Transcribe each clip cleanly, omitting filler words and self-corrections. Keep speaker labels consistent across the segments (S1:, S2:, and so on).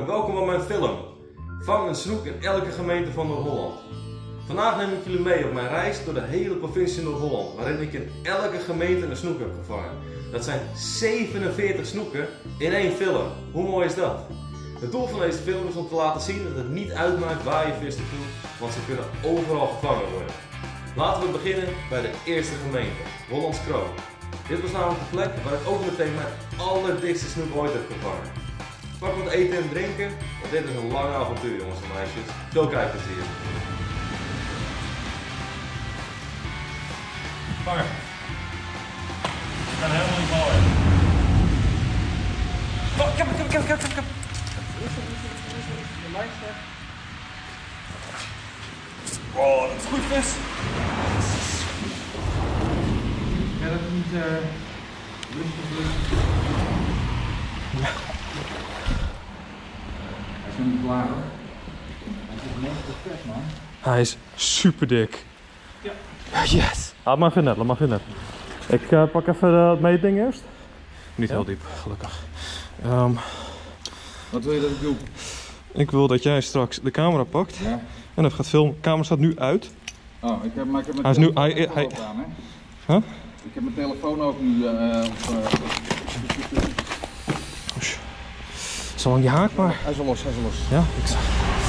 S1: en welkom bij mijn film. Vang een snoek in elke gemeente van Noord-Holland. Vandaag neem ik jullie mee op mijn reis door de hele provincie Noord-Holland, waarin ik in elke gemeente een snoek heb gevangen. Dat zijn 47 snoeken in één film. Hoe mooi is dat? Het doel van deze film is om te laten zien dat het niet uitmaakt waar je vis naartoe, want ze kunnen overal gevangen worden. Laten we beginnen bij de eerste gemeente, Hollandskroon. Dit was namelijk de plek waar ik ook meteen mijn allerdikste snoek ooit heb gevangen. Pak wat eten en drinken, want dit is een lang avontuur, jongens en meisjes. Veel kijkplezier. Vangen. Ik ga helemaal niet mooi. Oh, ik heb. Oh, dat is goed vis.
S2: Ja, dat is niet lustig. Ja. Hij is nog niet klaar hoor. Hij zit net perfect man.
S3: Hij is super dik.
S2: Ja.
S3: Yes! Laat maar even net, laat maar even net. Ik pak even het meetding eerst. Niet heel diep, gelukkig.
S2: Wat wil je dat ik doe?
S3: Ik wil dat jij straks de camera pakt
S2: Ja.
S3: en even gaat filmen. De camera staat nu uit.
S2: Oh, ik heb mijn
S3: Hij is nu-
S2: telefoon
S3: hij-
S2: ook aan, hè?
S3: Huh?
S2: Ik heb mijn telefoon ook nu
S3: Zolang je haakt maar.
S2: Hij is al los, hij is al los.
S3: Ja, ik zag.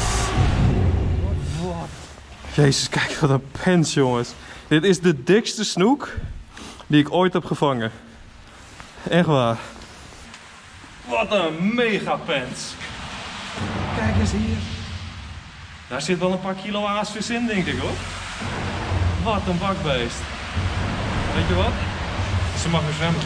S3: Jezus, kijk wat een pens, jongens. Dit is de dikste snoek die ik ooit heb gevangen. Echt waar. Wat een mega pens. Kijk eens hier. Daar zit wel een paar kilo aasvis in, denk ik hoor. Wat een bakbeest. Weet je wat? Ze mag weer zwemmen.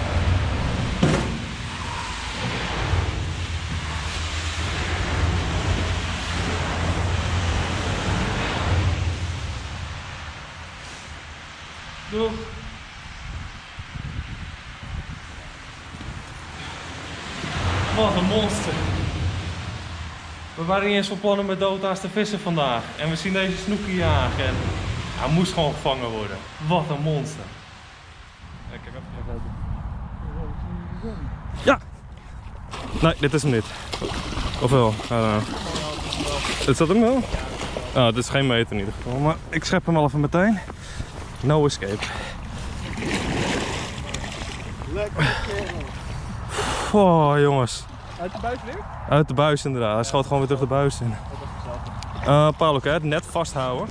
S3: Doeg. Wat een monster. We waren niet eens van plan om met doodaas te vissen vandaag. En we zien deze snoekie jagen en hij moest gewoon gevangen worden. Wat een monster. Ik heb even... Ja! Nee, dit is hem niet. Of wel? Dit zat hem wel? Ah, dit is geen meter in ieder geval. Maar ik schep hem al even meteen. No escape.
S4: Lekker.
S3: Oh jongens.
S4: Uit de buis weer?
S3: Uit de buis inderdaad. Hij schoot gewoon weer terug de buis in. Paul, het net vasthouden.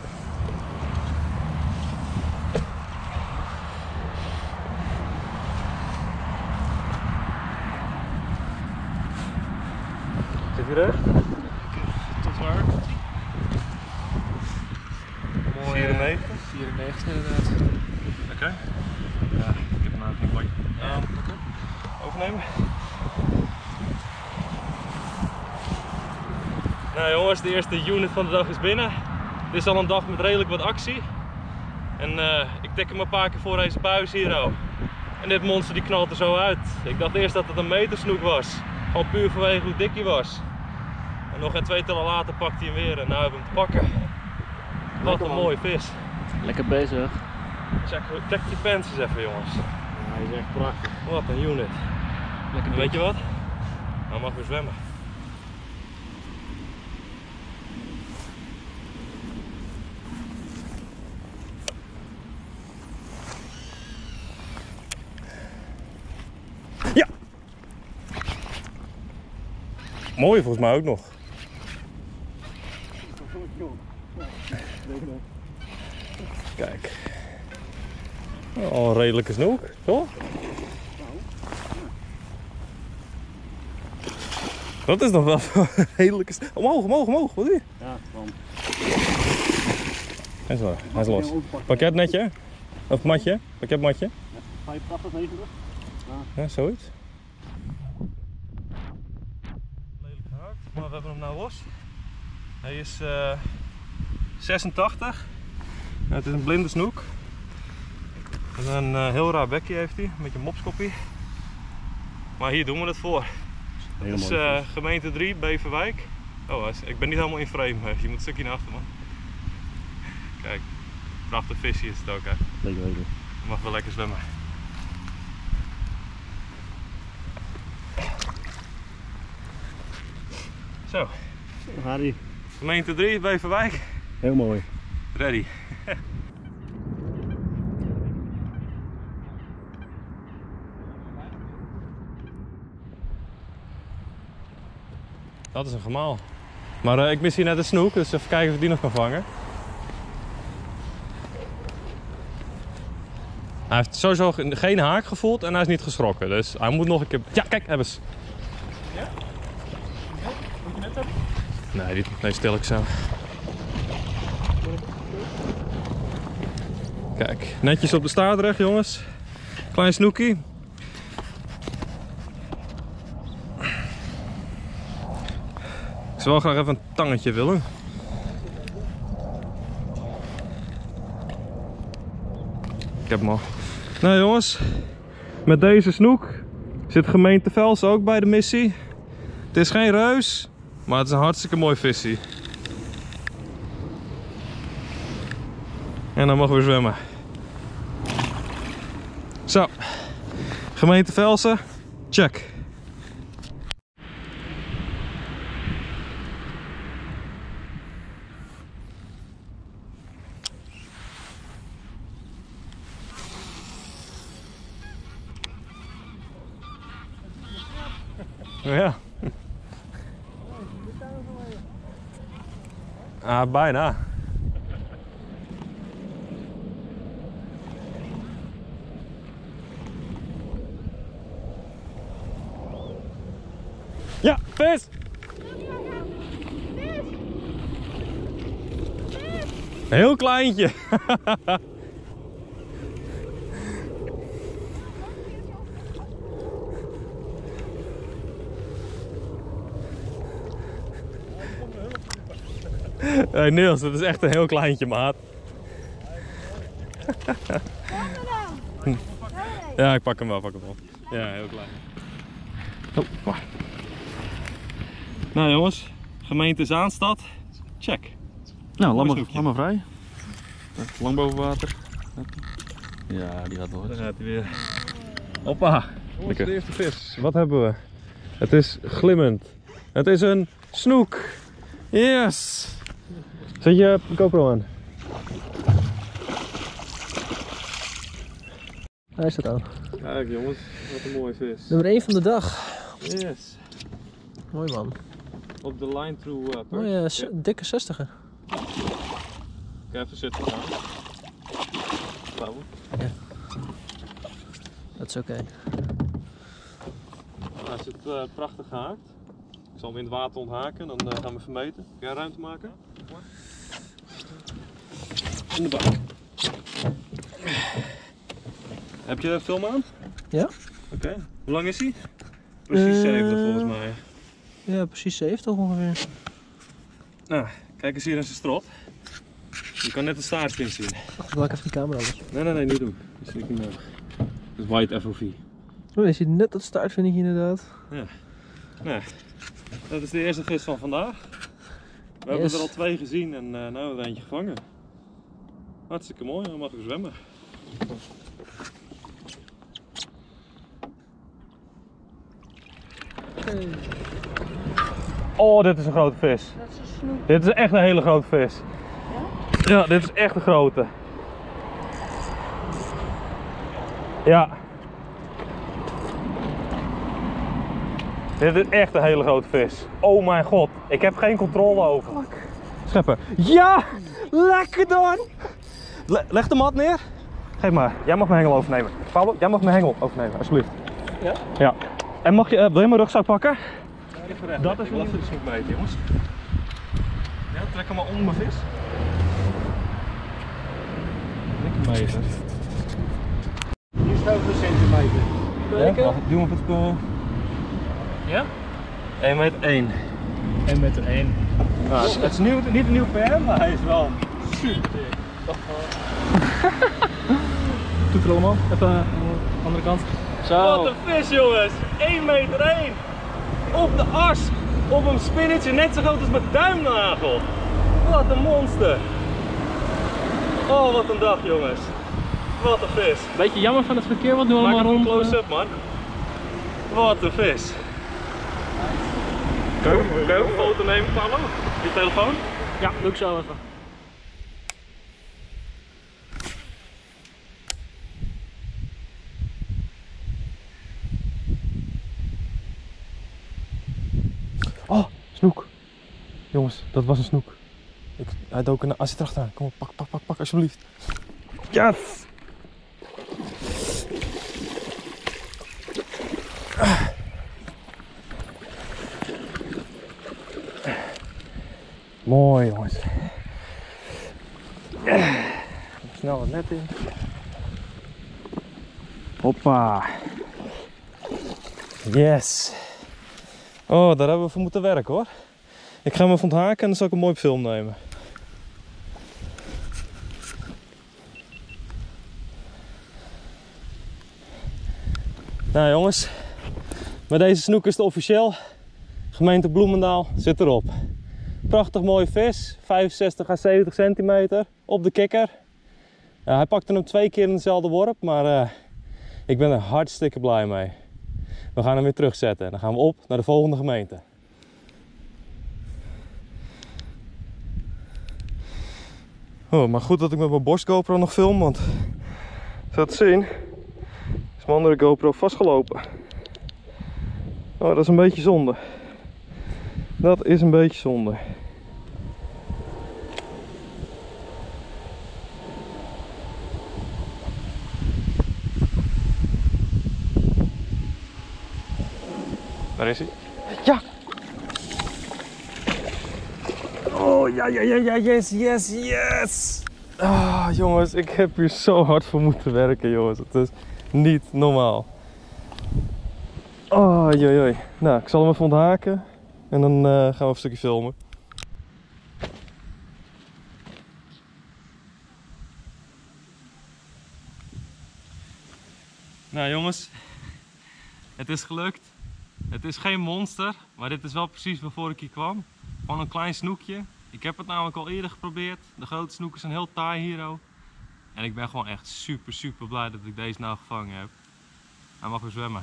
S3: Zit hij recht?
S4: Tot waar?
S3: Mooi. 94.
S4: 94 inderdaad.
S3: Oké. Ja, ik heb hem nou niet mooi. Overnemen. Nou jongens, de eerste unit van de dag is binnen. Dit is al een dag met redelijk wat actie. En ik tik hem een paar keer voor deze buis hier. En dit monster die knalt er zo uit. Ik dacht eerst dat het een metersnoek was. Gewoon puur vanwege hoe dik hij was. En nog een 2 tellen later pakt hij hem weer en nu hebben we hem te pakken. Wat een mooie vis.
S4: Lekker bezig.
S3: Check die pens eens even jongens.
S4: Ja, hij is echt prachtig.
S3: Wat een unit.
S4: Lekker
S3: En weet je wat? Hij mag weer zwemmen. Ja! Mooi volgens mij ook nog. Kijk. Al een redelijke snoek, toch? Dat is nog wel een redelijke snoek. Omhoog, wat doe je?
S4: Ja, want
S3: Hij is los. Pak jij het netje? Of matje? Pak jij het matje?
S4: 85, 90.
S3: Ja, zoiets. Lelijk gehakt, maar we hebben hem nou los. Hij is 86. Het is een blinde snoek. En een heel raar bekje heeft hij, een beetje een mopskoppie. Maar hier doen we het voor. Het is gemeente 3, Beverwijk. Oh, ik ben niet helemaal in frame, je moet een stukje naar achter man. Kijk, prachtig visje is het ook hè.
S4: Lekker weten.
S3: Je mag wel lekker zwemmen. Zo,
S4: Daar gaat hij.
S3: gemeente 3, Beverwijk.
S4: Heel mooi.
S3: Ready. Dat is een gemaal. Maar ik mis hier net een snoek, dus even kijken of ik die nog kan vangen. Hij heeft sowieso geen haak gevoeld en hij is niet geschrokken, dus hij moet nog een keer... Ja, kijk, hebben ze.
S4: Ja? Moet je net hebben?
S3: Nee, stil ik zo. Kijk, netjes op de staartrecht, jongens. Klein snoekie. Ik zou wel graag even een tangetje willen. Ik heb hem al. Nou jongens, met deze snoek zit gemeente Velsen ook bij de missie. Het is geen reus, maar het is een hartstikke mooi visie. En dan mogen we zwemmen. Zo, gemeente Velsen, check. Ja. Ah, bijna. Ja, vis! Heel kleintje. Hey Niels, dat is echt een heel kleintje, maat. Ja, ik pak hem wel, Ja, heel klein. Oh, maar. Nou jongens, gemeente Zaanstad, check.
S4: Nou,
S3: Mooi
S4: laat maar vrij. Lang boven water. Ja, die gaat door.
S3: Daar gaat hij weer. Hoppa. Wat is de eerste vis? Wat hebben we? Het is glimmend. Het is een snoek. Yes! Zet je GoPro aan?
S4: Hij staat aan.
S3: Kijk jongens, wat een mooie vis.
S4: Nummer 1 van de dag.
S3: Yes.
S4: Mooi man.
S3: Op de line through perch.
S4: Mooie, dikke 60er.
S3: Kijk even zitten gaan. Vouwen.
S4: Dat is oké.
S3: Hij zit prachtig gehaakt. Ik zal hem in het water onthaken, dan gaan we vermeten. Kun jij ruimte maken? In de bak. Heb je film aan?
S4: Ja.
S3: Oké. Hoe lang is hij? Precies 70 volgens mij.
S4: Ja, precies 70 ongeveer.
S3: Nou, kijk eens hier in zijn strot. Je kan net een staartje in zien.
S4: Wacht, laat ik even die camera los.
S3: Nee, niet doen. Dat is niet nodig. Dat is white FOV.
S4: Oh, je ziet net dat staart, vind ik inderdaad.
S3: Ja. Nou, dat is de eerste vis van vandaag. We hebben er al 2 gezien en nu hebben we er eentje gevangen. Hartstikke mooi, dan mag ik zwemmen. Oh, dit is een grote vis.
S5: Dat is een snoek.
S3: Dit is echt een hele grote vis. Ja? Ja, dit is echt een grote. Ja. Dit is echt een hele grote vis. Oh mijn god, ik heb geen controle over. Scheppen. Ja! Lekker dan! Leg de mat neer. Geef maar, jij mag mijn hengel overnemen. Pablo, jij mag mijn hengel overnemen, alsjeblieft.
S4: Ja?
S3: Ja. En mag je, wil je mijn rugzak pakken? Dat is wel even de snoek meten, jongens. Ja, trek hem maar onder mijn vis. Lekker meten.
S4: Hier staat een centimeter.
S3: Ja, wacht, doe hem op het...
S4: Ja?
S3: 1,1 meter.
S4: 1,1 meter.
S3: Nou, het is niet een nieuw PM, maar hij is wel super dik.
S4: Doet er allemaal. Even aan de andere kant.
S3: Wat een vis, jongens! 1,1 meter! Op de as! Op een spinnetje net zo groot als mijn duimnagel! Wat een monster! Oh, wat een dag, jongens! Wat een vis!
S4: Beetje jammer van het verkeer, wat nu allemaal
S3: Maak even
S4: rond.
S3: een close-up, man! Wat een vis! Kun je ook een foto nemen, Carlo? Je telefoon?
S5: Ja, doe ik zo even.
S3: Oh, snoek. Jongens, dat was een snoek. Hij dook er. Hij zit erachteraan. Kom op, pak alsjeblieft. Yes! Mooi jongens. Snel het net in. Hoppa. Yes. Oh, daar hebben we voor moeten werken hoor. Ik ga hem even onthaken en dan zal ik een mooi film nemen. Nou jongens, met deze snoek is het officieel. Gemeente Bloemendaal zit erop. Prachtig mooie vis, 65 à 70 centimeter op de kikker. Hij pakte hem 2 keer in dezelfde worp, maar ik ben er hartstikke blij mee. We gaan hem weer terugzetten en dan gaan we op naar de volgende gemeente. Oh, maar goed dat ik met mijn Bosch GoPro nog film, want zo te zien is mijn andere GoPro vastgelopen. Oh, dat is een beetje zonde. Dat is een beetje zonde. Daar is hij. Ja! Oh, ja, yes! Ah, jongens, ik heb hier zo hard voor moeten werken, jongens. Het is niet normaal. Oh, joi. Nou, ik zal hem even onthaken. En dan gaan we even een stukje filmen. Nou jongens, het is gelukt. Het is geen monster, maar dit is wel precies waarvoor ik hier kwam. Gewoon een klein snoekje. Ik heb het namelijk al eerder geprobeerd. De grote snoeken zijn heel taai hier ook. En ik ben gewoon echt super blij dat ik deze nou gevangen heb. Hij mag weer zwemmen.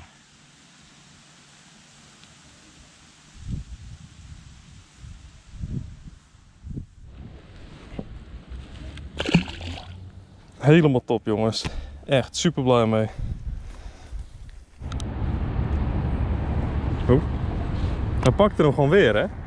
S3: Helemaal top jongens. Echt super blij mee. Oh. Hij pakte hem gewoon weer, hè?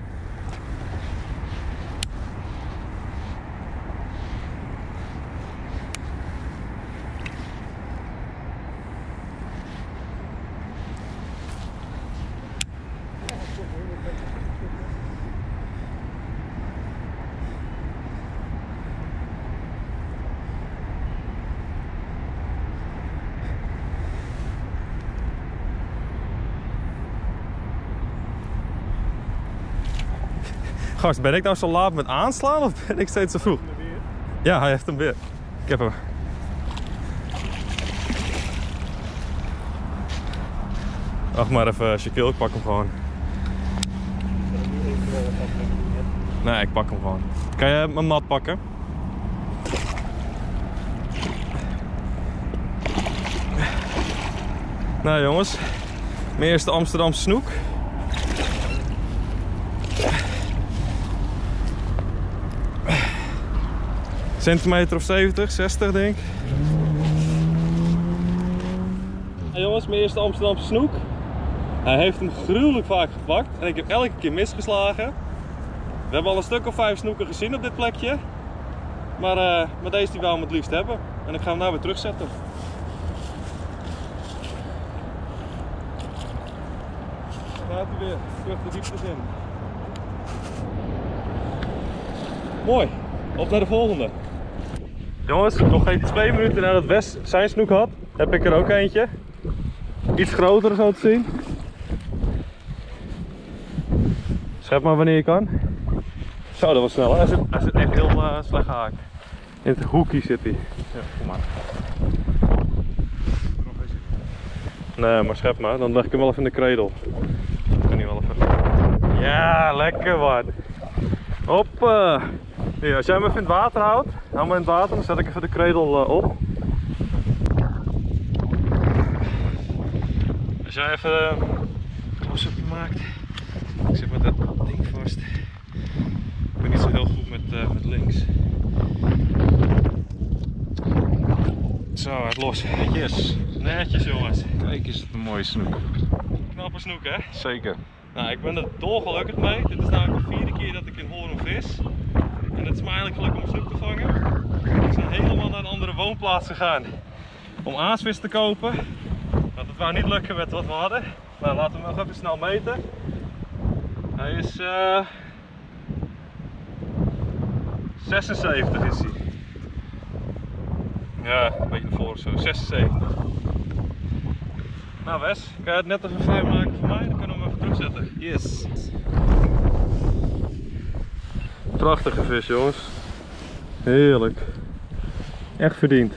S3: Gast, ben ik nou zo laat met aanslaan of ben ik steeds zo vroeg? Ja, hij heeft hem weer. Ik heb hem. Wacht maar even, Shaquille, ik pak hem gewoon. Nee, ik pak hem gewoon. Kan je mijn mat pakken? Nou jongens, mijn eerste Amsterdamse snoek. Centimeter of 70, 60 denk ik. Nou jongens, mijn eerste Amsterdamse snoek. Hij heeft hem gruwelijk vaak gepakt en ik heb elke keer misgeslagen. We hebben al een stuk of 5 snoeken gezien op dit plekje. Maar deze die wou hem het liefst hebben. En ik ga hem nou weer terugzetten. Gaat hij weer terug de diepte in. Mooi, op naar de volgende. Jongens, nog geen 2 minuten nadat Wes zijn snoek had, heb ik er ook eentje. Iets groter zo te zien. Schep maar wanneer je kan. Zo, dat was snel. Hij zit echt heel slecht gehaakt. In het hoekje zit hij. Ja, kom maar. Nee, maar schep maar. Dan leg ik hem wel even in de kredel. Kan hij wel even. Ja, lekker man. Hoppa. Ja, als jij hem even in het water houdt, hou me in het water, dan zet ik even de kredel op. Als jij even een close-upje maakt. Ik zit met dat ding vast. Ik ben niet zo heel goed met links. Zo, het los.
S4: Netjes.
S3: Netjes jongens.
S4: Kijk, is het een mooie snoek.
S3: Knappe snoek hè?
S4: Zeker.
S3: Nou, ik ben er dolgelukkig mee. Dit is namelijk de 4e keer dat ik in Hoorn vis. En het is me eigenlijk gelukt om een snoek te vangen. Ik ben helemaal naar een andere woonplaats gegaan om aasvis te kopen. Want het wou niet lukken met wat we hadden. Maar laten we hem nog even snel meten. Hij is 76 is hij. Ja, een beetje naar voren zo, 76. Nou Wes, kan je het net even vrijmaken voor mij? Dan kunnen we hem even terugzetten. Yes. Prachtige vis jongens. Heerlijk. Echt verdiend.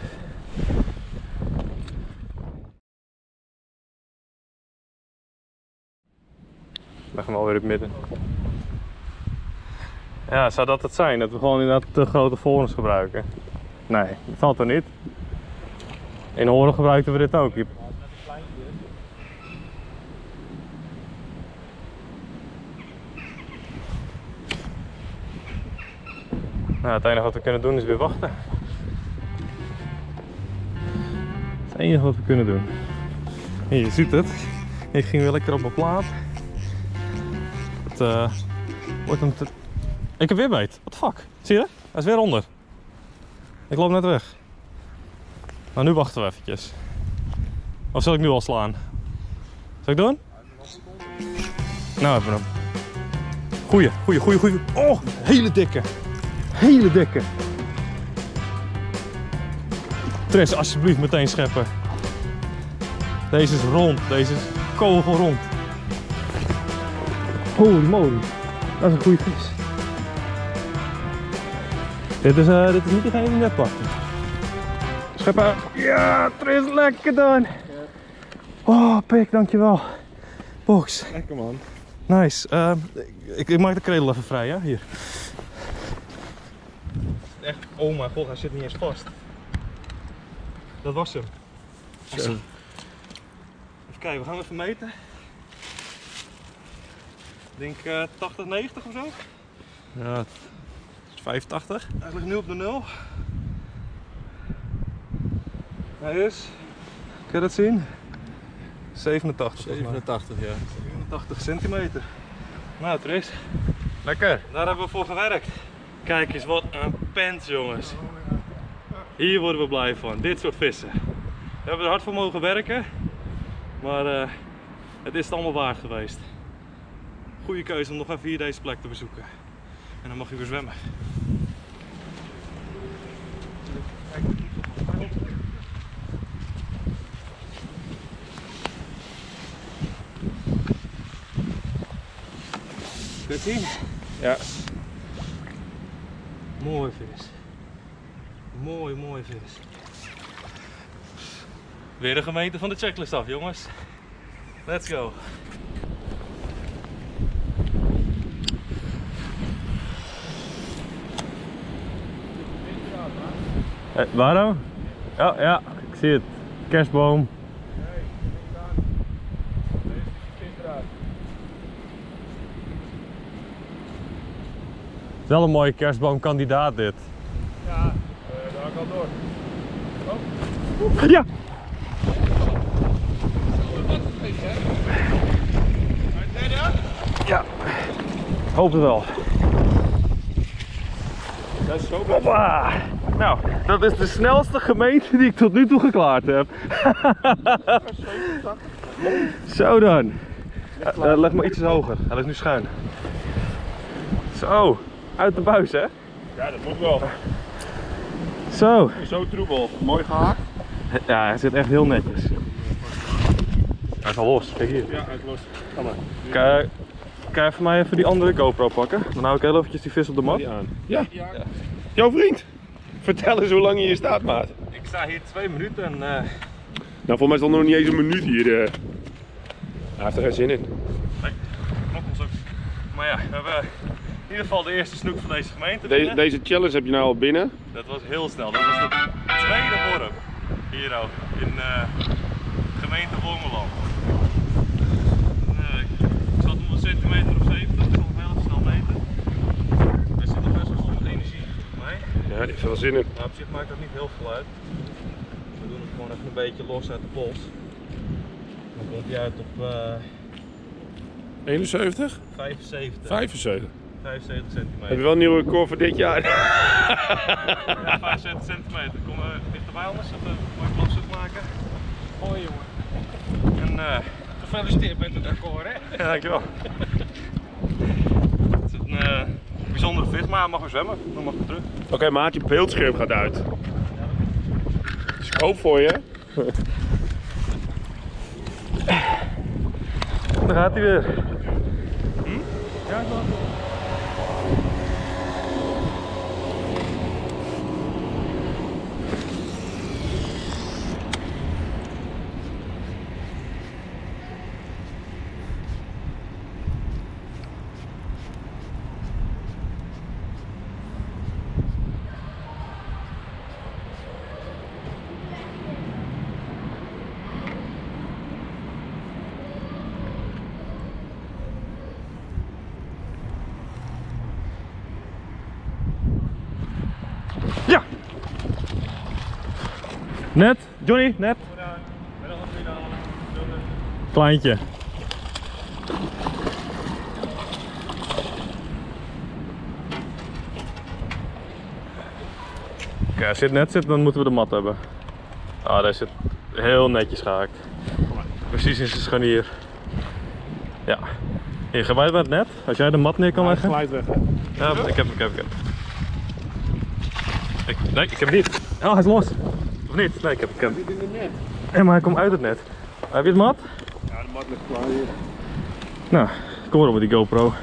S3: Leg hem alweer in het midden. Ja, zou dat het zijn? Dat we gewoon inderdaad te grote forens gebruiken? Nee, dat valt er niet. In Hoorn gebruikten we dit ook. Nou, het enige wat we kunnen doen is weer wachten. Het enige wat we kunnen doen. Hier, je ziet het. Ik ging weer lekker op mijn plaat. Het wordt hem te... Ik heb weer beet. What the fuck? Zie je? Hij is weer onder. Ik loop net weg. Nou, nu wachten we eventjes. Of zal ik nu al slaan? Zal ik doen? Nou, hebben we hem. Goeie. Oh, hele dikke. Hele dikke. Tres, alsjeblieft meteen scheppen. Deze is rond. Deze is kogelrond. Holy moly. Dat is een goede vis. Dit is niet degene die net pakte. Schep uit. Ja, Tris, lekker dan. Oh, pik, dankjewel. Box.
S4: Lekker man.
S3: Nice. Ik maak de kredel even vrij, ja? Hier. Echt, oh mijn god, hij zit niet eens vast. Dat was hem.
S4: Zo.
S3: Even kijken, we gaan even meten. Ik denk 80, 90 of zo.
S4: Ja, het is 85.
S3: Hij ligt nu op de 0. Hij is, kan je dat zien? 87.
S4: 87, ja.
S3: 87 centimeter. Nou Tris,
S4: Lekker.
S3: daar hebben we voor gewerkt. Kijk eens wat een pens jongens. Hier worden we blij van, dit soort vissen. We hebben er hard voor mogen werken, maar het is het allemaal waard geweest. Goede keuze om nog even hier deze plek te bezoeken. En dan mag je weer zwemmen. Kun je het zien?
S4: Ja.
S3: Mooi vis. Mooi vis. Weer de gemeente van de checklist af, jongens. Let's go. Waarom? Ja, ja, ik zie het. Kerstboom. Het is wel een mooie kerstboomkandidaat dit.
S5: Ja, daar kan door.
S3: Ja! Ja, hoop het wel.
S5: Dat is zo
S3: Hoppa! Nou, dat is de snelste gemeente die ik tot nu toe geklaard heb. Zo dan. Leg maar iets hoger. Hij ligt nu schuin. Zo, uit de buis hè?
S5: Ja, dat moet wel.
S3: Zo.
S5: Zo troebel. Mooi gehaakt.
S3: Ja, hij zit echt heel netjes. Hij is al los, kijk hier.
S5: Ja, uit los. Ga maar.
S3: Kan je even mij even die andere GoPro pakken? Dan hou ik heel eventjes die vis op de mat.
S5: Die aan. Ja. Jouw vriend. Vertel eens hoe lang je hier staat, maat.
S3: Ik sta hier 2 minuten en...
S5: Nou, voor mij is het nog niet eens een minuut hier. Hij heeft er geen zin in.
S3: Nee, knokkels ook. Maar ja, we hebben in ieder geval de eerste snoek van deze gemeente binnen.
S5: Deze challenge heb je nou al binnen.
S3: Dat was heel snel. Dat was de tweede worm. Hier ook, in gemeente Wormeland. Ik zat op een centimeter of 7.
S5: die heeft er wel zin in.
S3: Nou, op zich maakt dat niet heel veel uit. We doen hem gewoon even een beetje los uit de pols. Dan komt hij uit op
S5: 71?
S3: 75.
S5: 75.
S3: 75 centimeter.
S5: Heb je wel een nieuw record voor dit jaar?
S3: Ja, 75 centimeter. Kom dichterbij anders, dat we een mooi close-up maken. Hoi jongen. En gefeliciteerd met het record, hè?
S5: Ja, dankjewel.
S3: Het is een bijzondere vis, maar hij mag weer zwemmen. Dan mag hij terug.
S5: Oké, maat, je beeldscherm gaat uit. Dus ik hoop voor je.
S3: Daar gaat hij weer. Ja, ik mag. Ja! Net, Johnny, net. Kleintje. Oké, als dit net zit, dan moeten we de mat hebben. Ah, daar zit heel netjes gehaakt. Precies in zijn scharnier. Ja. Hier, ga wij met het net. Als jij de mat neer kan leggen.
S5: Glijdt weg, hè?
S3: Ja, ik heb hem. Nee, ik heb hem niet. Oh, hij is los. Of niet? Nee, ik heb hem.
S5: Zit in de net.
S3: Ja, maar hij komt uit het net. Heb je het mat?
S5: Ja, de mat ligt klaar hier.
S3: Nou, kom maar op met die GoPro.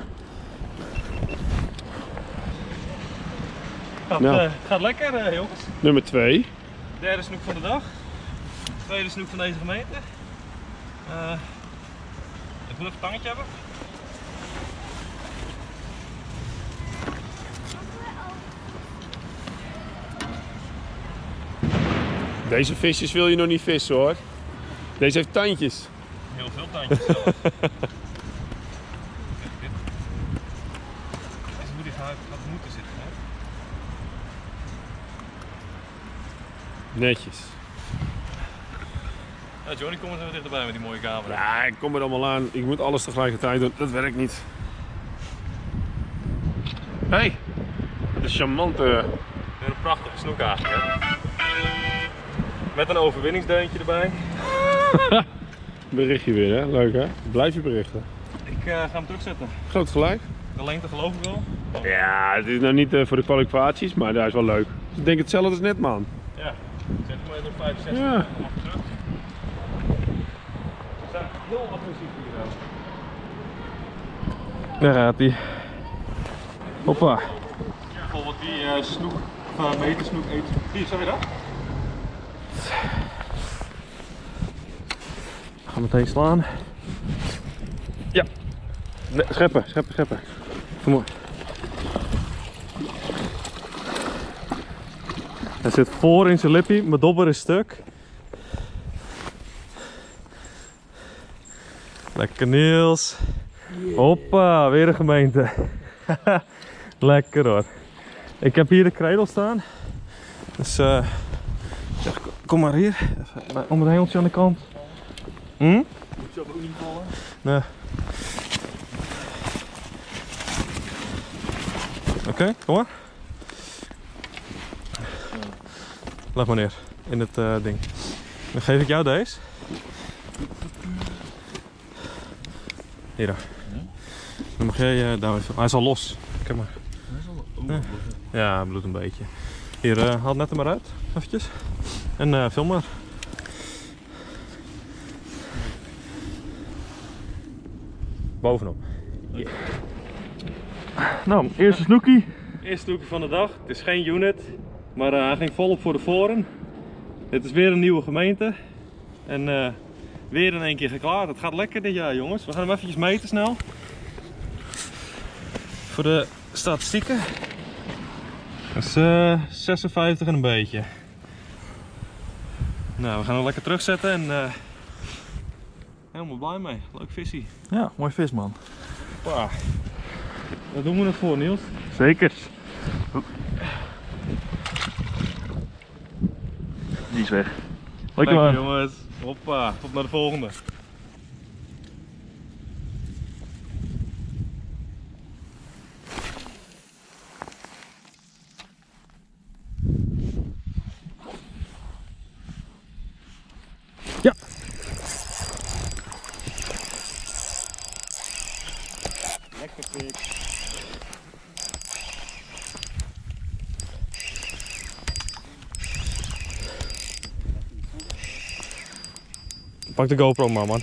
S3: Gaat lekker, jongens.
S5: Nummer 2.
S3: Derde snoek van de dag. Tweede snoek van deze gemeente. Ik wil even een tangetje hebben.
S5: Deze visjes wil je nog niet vissen, hoor. Deze heeft tandjes.
S3: Heel veel tandjes zelfs. Deze moet die gaat moeten zitten, hè?
S5: Netjes.
S3: Ja, Johnny, kom eens even dichterbij met die mooie camera.
S5: Ja, ik kom er allemaal aan. Ik moet alles tegelijkertijd doen. Dat werkt niet. Hé, hey, de charmante.
S3: Weer een prachtige snoek eigenlijk, hè? Met een overwinningsdeuntje erbij.
S5: Berichtje weer, hè? Leuk, hè? Blijf je berichten.
S3: Ik ga hem terugzetten.
S5: Groot gelijk.
S3: De lengte geloof ik wel.
S5: Ja, het is nou niet voor de kwalificaties, maar dat is wel leuk. Ik denk hetzelfde als net, man.
S3: Ja, centimeter 65.
S5: Ja.
S3: Mag terug. We zijn heel agressief hier ook. Daar gaat hij. Hoppa. Bijvoorbeeld die snoek, of metersnoek eet. Hier, zag je dat? Ga meteen slaan. Ja. Nee, scheppen. Kom maar. Hij zit voor in zijn lippie, mijn dobber is stuk. Lekker Niels. Hoppa, weer een gemeente. Lekker hoor. Ik heb hier de kredel staan. Dus zeg, kom maar hier. Even om het hengeltje aan de kant. Moet je ook niet vallen? Nee. Oké, kom maar. Leg maar neer in het ding. Dan geef ik jou deze. Hier dan. Dan mag jij daar even. Hij is al los. Kijk maar. Ja, hij bloedt een beetje. Hier, haal het net er maar uit. Eventjes. En film maar. Bovenop. Yeah. Nou, eerste snoekie. Eerste snoekie van de dag. Het is geen unit, maar hij ging volop voor de voren. Dit is weer een nieuwe gemeente. En weer in één keer geklaard. Het gaat lekker dit jaar, jongens. We gaan hem eventjes meten snel. Voor de statistieken. Dat is 56 en een beetje. Nou, we gaan hem lekker terugzetten en helemaal blij mee. Leuk visie.
S4: Ja, mooi vis, man.
S3: Daar doen we het voor, Niels.
S4: Zeker.
S5: Die is weg.
S3: Lekker man. Jongens. Hoppa, tot naar de volgende. Ja.
S5: Lekker pik.
S3: Pak de GoPro maar, man.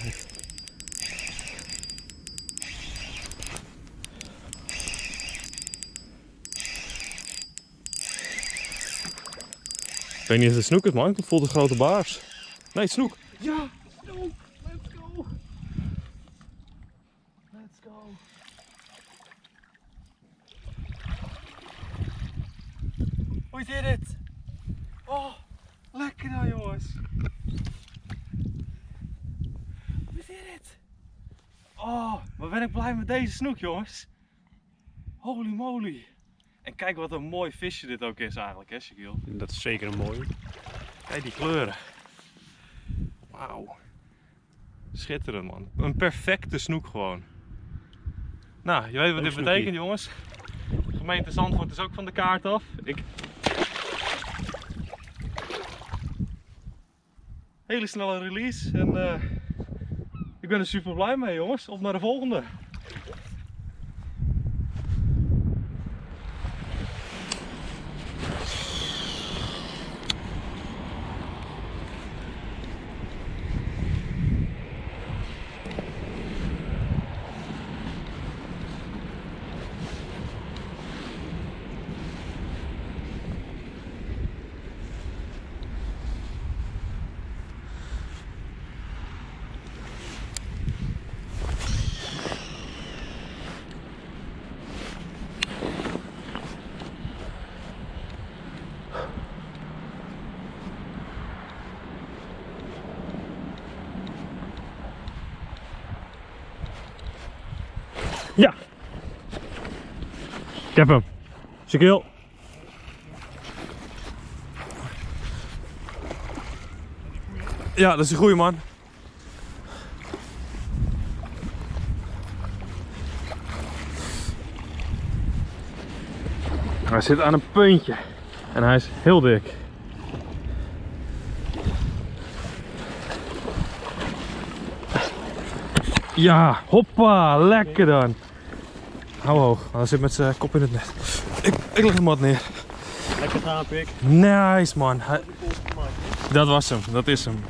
S3: Ik weet niet of het snoek is, man. Het voelt een grote baars. Nee, het snoek. Ja, snoek. Let's go. Let's go. We did it. Oh, lekker nou, jongens. We did it. Oh, wat ben ik blij met deze snoek, jongens. Holy moly. En kijk wat een mooi visje dit ook is eigenlijk, hè, Shaquille?
S5: Dat is zeker een mooie.
S3: Kijk die kleuren. Wauw. Schitterend, man. Een perfecte snoek gewoon. Nou, je weet wat dit betekent, jongens. De gemeente Zandvoort is ook van de kaart af. Hele snelle release. En ik ben er super blij mee, jongens. Op naar de volgende. Ja! Ik heb hem. Shaquille. Ja, dat is een goeie, man. Hij zit aan een puntje. En hij is heel dik. Ja, hoppa, lekker dan. Hou hoog, hij zit met zijn kop in het net. Ik leg hem wat neer.
S5: Lekker gaan, pik.
S3: Nice, man. Dat was hem, dat is hem.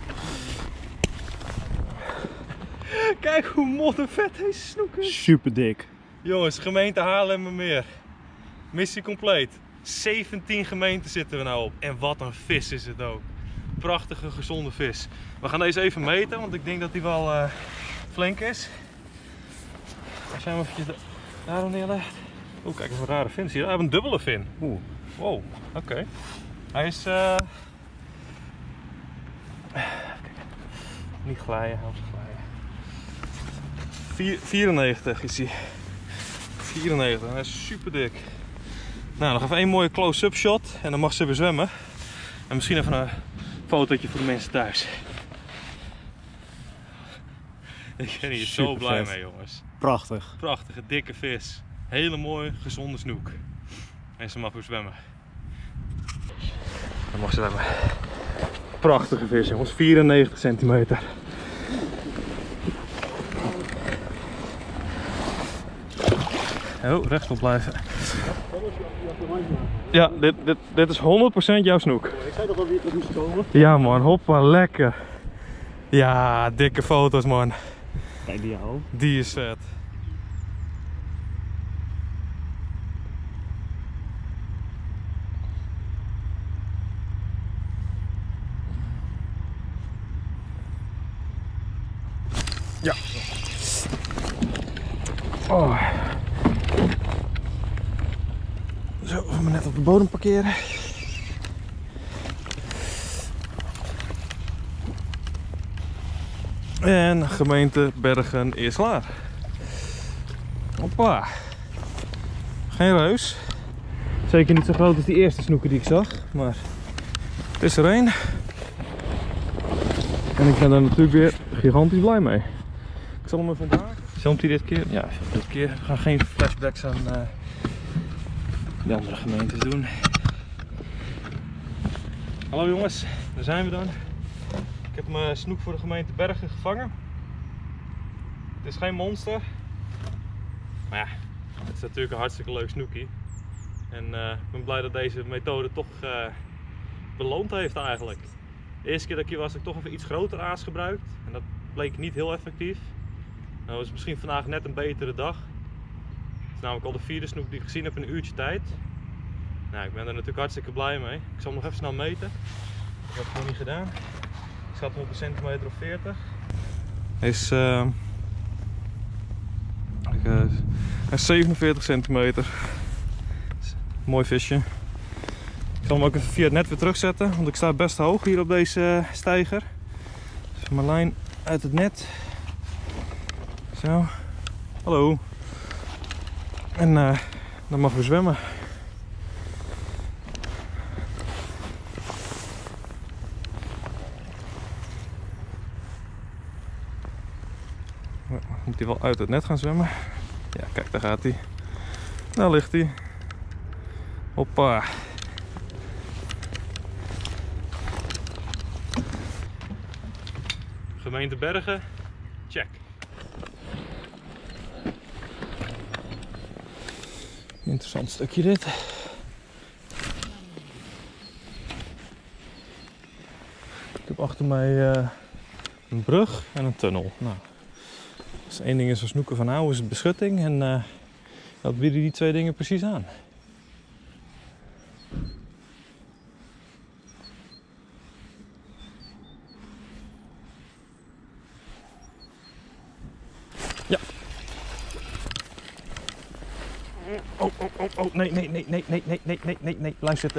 S3: Kijk hoe moddervet deze snoek is.
S5: Super dik.
S3: Jongens, gemeente Haarlemmermeer. Missie compleet. 17 gemeenten zitten we nou op. En wat een vis is het ook. Prachtige, gezonde vis. We gaan deze even meten, want ik denk dat die wel flink is. Als jij hem eventjes daarom neerlegt. Oeh, kijk eens een rare vin. Zie je? Hij heeft een dubbele vin. Oeh, wow, oké. Hij is niet glijden, hij moet glijden. 94 is hij. 94, hij is super dik. Nou, nog even één mooie close-up shot en dan mag ze weer zwemmen. En misschien even een fotootje voor de mensen thuis. Ik ben hier zo blij mee, jongens.
S5: Prachtig.
S3: Prachtige, dikke vis. Hele mooie, gezonde snoek. En ze mag weer zwemmen. Dan mag ze zwemmen. Prachtige vis, jongens. 94 centimeter. Oh, rechtop blijven. Ja, dit is 100% jouw snoek.
S5: Ik zei toch wel weer dat moest komen?
S3: Ja, man, hoppa, lekker. Ja, dikke foto's, man.
S5: Kijk die jou.
S3: Die is vet. Ja. Oh. Zo, we moeten net op de bodem parkeren. En gemeente Bergen is klaar. Hoppa. Geen reus. Zeker niet zo groot als die eerste snoeken die ik zag. Maar het is er één. En ik ben er natuurlijk weer gigantisch blij mee. Ik zal hem even onthaken. Filmt hij dit keer? Ja, dit keer. We gaan geen flashbacks aan de andere gemeentes doen. Hallo jongens, daar zijn we dan. Ik heb mijn snoek voor de gemeente Bergen gevangen. Het is geen monster. Maar ja, het is natuurlijk een hartstikke leuk snoekie. En ik ben blij dat deze methode toch beloond heeft eigenlijk. De eerste keer dat ik hier was, heb ik toch even iets groter aas gebruikt. En dat bleek niet heel effectief. Nou is misschien vandaag net een betere dag. Het is namelijk al de 4e snoek die ik gezien heb in een uurtje tijd. Nou, ik ben er natuurlijk hartstikke blij mee. Ik zal hem nog even snel meten. Dat heb ik nog niet gedaan. Ik schat hem op een centimeter of 40. Hij is 47 centimeter. Mooi visje. Ik zal hem ook even via het net weer terugzetten, want ik sta best hoog hier op deze steiger. Dus mijn lijn uit het net. Zo. Hallo. En dan mag we zwemmen. Moet hij wel uit het net gaan zwemmen? Ja, kijk, daar gaat hij. Daar ligt hij. Hoppa. Gemeente Bergen, check. Interessant stukje dit. Ik heb achter mij een brug en een tunnel. Nou, als één ding is waar snoeken van houden is het beschutting en dat bieden die twee dingen precies aan. Ja. Oh, nee, blijf zitten.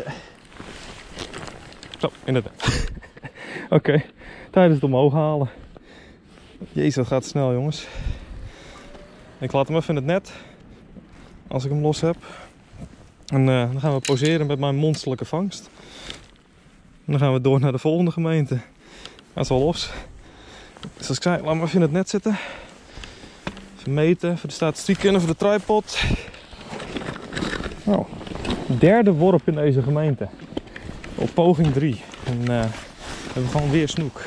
S3: Zo, inderdaad. Oké, tijdens het omhoog halen. Jezus, dat gaat snel jongens. Ik laat hem even in het net, als ik hem los heb. En dan gaan we poseren met mijn monsterlijke vangst. En dan gaan we door naar de volgende gemeente. Hij is al los. Dus als ik zei, laat hem even in het net zitten. Even meten voor de statistieken en voor de tripod. Nou, derde worp in deze gemeente. Op poging 3. En we hebben gewoon weer snoek.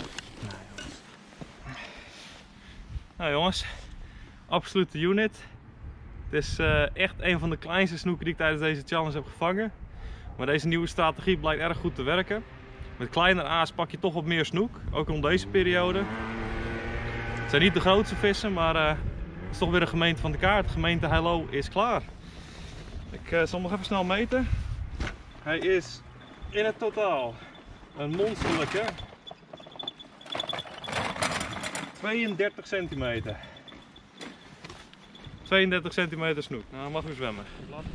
S3: Nou jongens, absolute unit. Het is echt een van de kleinste snoeken die ik tijdens deze challenge heb gevangen. Maar deze nieuwe strategie blijkt erg goed te werken. Met kleiner aas pak je toch wat meer snoek, ook rond deze periode. Het zijn niet de grootste vissen, maar het is toch weer een gemeente van de kaart. De gemeente Heilo is klaar. Ik zal nog even snel meten. Hij is in het totaal een monsterlijke 32 centimeter. 32 centimeter snoek. Nou, dan mag u zwemmen.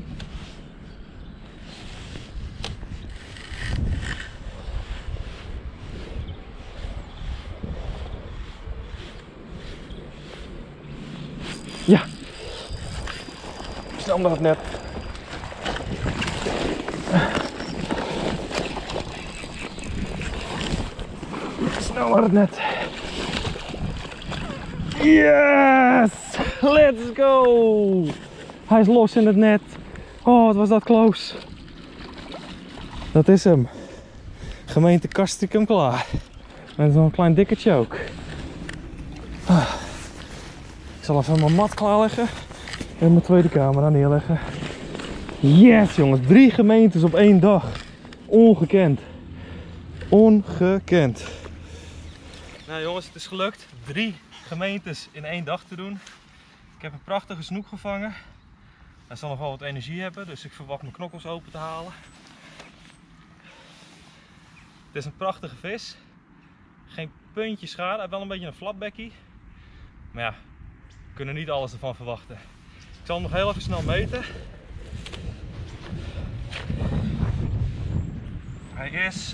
S3: Ja. Snel naar het net. Snel naar het net. Yes! Let's go! Hij is los in het net. Oh, wat was dat close. Dat is hem. Gemeente Castricum klaar. Met zo'n klein dikkertje ook. Ik zal even mijn mat klaarleggen. En mijn tweede camera neerleggen. Yes jongens, 3 gemeentes op 1 dag. Ongekend. Ongekend. Nou jongens, het is gelukt. 3 gemeentes in 1 dag te doen. Ik heb een prachtige snoek gevangen. Hij zal nog wel wat energie hebben, dus ik verwacht mijn knokkels open te halen. Het is een prachtige vis. Geen puntje schade. Hij heeft wel een beetje een flatbekkie. Maar ja, we kunnen niet alles ervan verwachten. Ik zal hem nog heel even snel meten. Hij is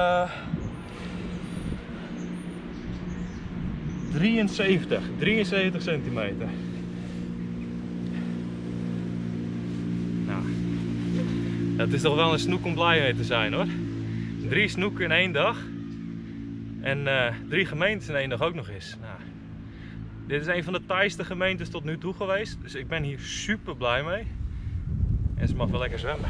S3: 73 centimeter. Nou, het is toch wel een snoek om blij mee te zijn hoor. 3 snoeken in 1 dag. En 3 gemeentes in één dag ook nog eens. Nou, dit is een van de taaiste gemeentes tot nu toe geweest. Dus ik ben hier super blij mee. En ze mag wel lekker zwemmen.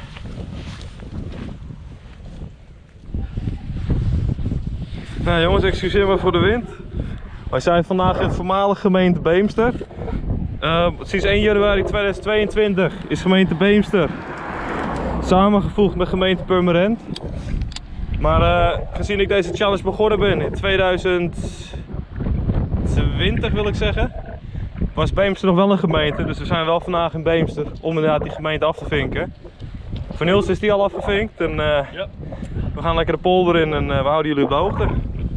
S3: Nou jongens, excuseer me voor de wind. Wij zijn vandaag in de voormalige gemeente Beemster. Sinds 1 januari 2022 is gemeente Beemster samengevoegd met gemeente Purmerend. Maar gezien ik deze challenge begonnen ben in 2020 wil ik zeggen, was Beemster nog wel een gemeente. Dus we zijn wel vandaag in Beemster om inderdaad die gemeente af te vinken. Voor Niels is die al afgevinkt en ja. We gaan lekker de polder in en we houden jullie op de hoogte.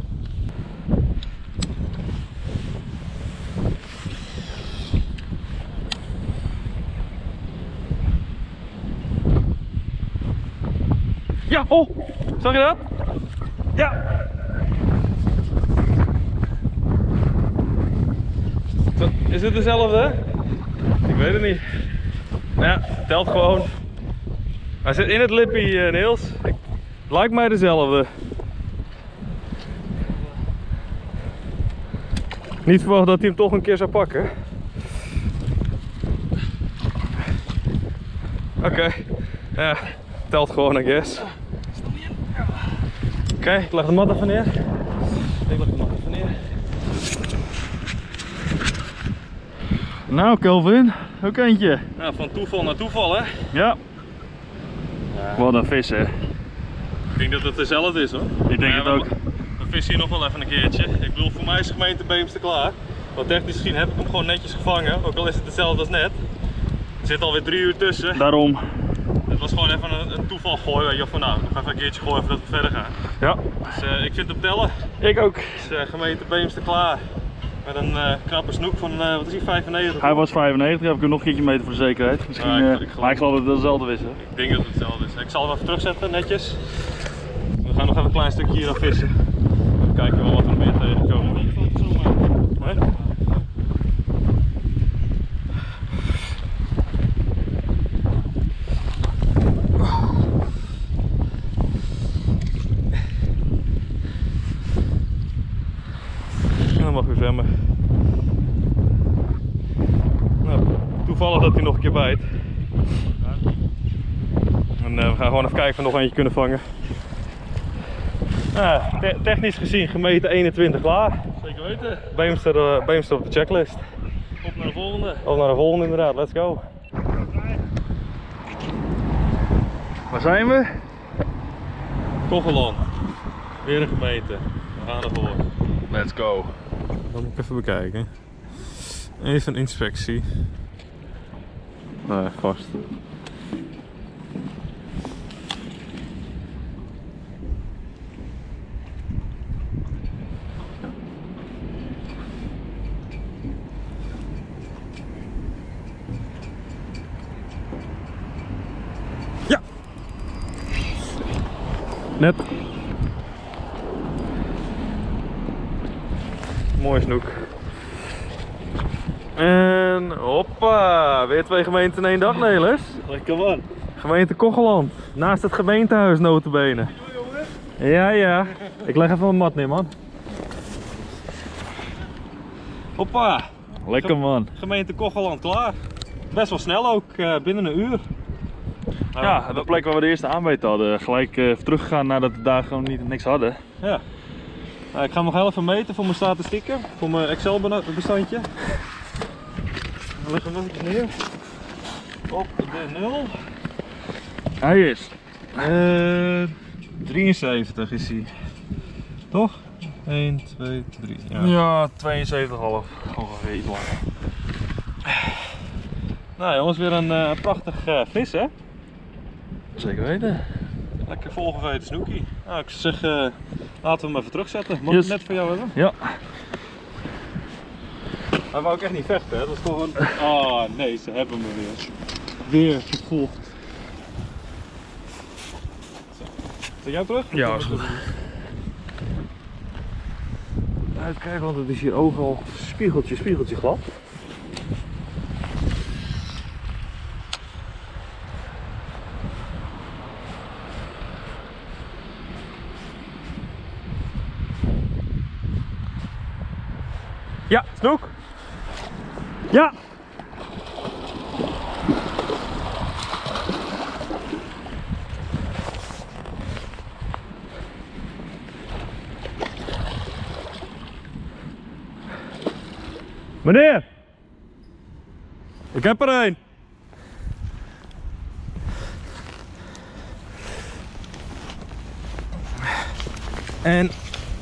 S3: Ja, oh! Zag je dat? Ja! Is het dezelfde? Ik weet het niet. Ja, telt gewoon. Hij zit in het lippie, Niels. Lijkt mij dezelfde. Niet verwacht dat hij hem toch een keer zou pakken. Oké. Ja, telt gewoon, I guess. Oké, ik leg de mat even neer.
S4: Nou Kelvin, ook eentje.
S3: Nou, van toeval naar toeval, hè?
S4: Ja. Wat een vis, hè.
S3: Ik denk dat het dezelfde is, hoor.
S4: Ik denk het ook.
S3: We vissen hier nog wel even een keertje. Ik bedoel, voor mij is de gemeente Beemster klaar. Want technisch gezien heb ik hem gewoon netjes gevangen. Ook al is het hetzelfde als net. Er zit alweer 3 uur tussen.
S4: Daarom.
S3: Het was gewoon even een toeval gooien. Weet je, van nou, nog even een keertje gooien voordat we verder gaan.
S4: Ja.
S3: Dus ik vind hem tellen.
S4: Ik ook.
S3: Dus gemeente Beemster klaar. Met een knappe snoek van, wat is hij, 95?
S4: Hij was 95, heb ik hem nog een keertje meten voor de zekerheid. Misschien,
S3: Ja, ik
S4: maar ik geloof dat het dezelfde is, hè.
S3: Ik denk dat het hetzelfde is. Ik zal hem even terugzetten, netjes. We gaan nog even een klein stukje hier aan vissen. Even kijken wel wat we meer tegenkomen. Hè? En dan mag weer zwemmen. Nou, toevallig dat hij nog een keer bijt. En we gaan gewoon even kijken of we nog eentje kunnen vangen. Technisch gezien gemeente 21 klaar.
S4: Zeker weten.
S3: Beemster op de checklist.
S4: Op naar de volgende.
S3: Of naar de volgende inderdaad, let's go.
S4: Waar zijn we?
S3: Koggeland. Weer een gemeente. We gaan ervoor.
S4: Let's go.
S3: Dan moet ik even bekijken. Even een inspectie.
S4: Nee, vast.
S3: Ja!
S4: Net.
S3: Mooi snoek. En hoppa, weer 2 gemeenten in 1 dag, Nelis.
S4: Lekker man.
S3: Gemeente Koggeland, naast het gemeentehuis notabene. Ja, ja. Ik leg even mijn mat neer, man. Hoppa.
S4: Lekker man.
S3: Gemeente Koggeland klaar. Best wel snel ook, binnen een uur.
S4: Ja, de plek waar we de eerste aanbeet hadden. Gelijk teruggegaan nadat we daar gewoon niks hadden.
S3: Ja. Nou, ik ga hem nog heel even meten voor mijn statistieken, voor mijn Excel bestandje. Dan leg hem nog even neer. Op de 0.
S4: Hij is.
S3: 73 is hij. Toch? 1, 2, 3. Ja,
S4: Ja, 72,5. Ongeveer iets langer.
S3: Nou jongens, weer een prachtig vis, hè?
S4: Zeker weten.
S3: Lekker volgegeten snoekie. Nou, ik zou zeggen, laten we hem even terugzetten. Mag ik
S4: Yes.
S3: het net voor jou hebben?
S4: Ja.
S3: Hij wou ook echt niet vechten, hè? Dat is gewoon... Oh nee, ze hebben me weer. Weer gevolgd. Zet jij terug?
S4: Ja, is goed.
S3: Uitkijken, want het is hier overal spiegeltje glad. Ja, snoek. Ja. Meneer. Ik heb er een. En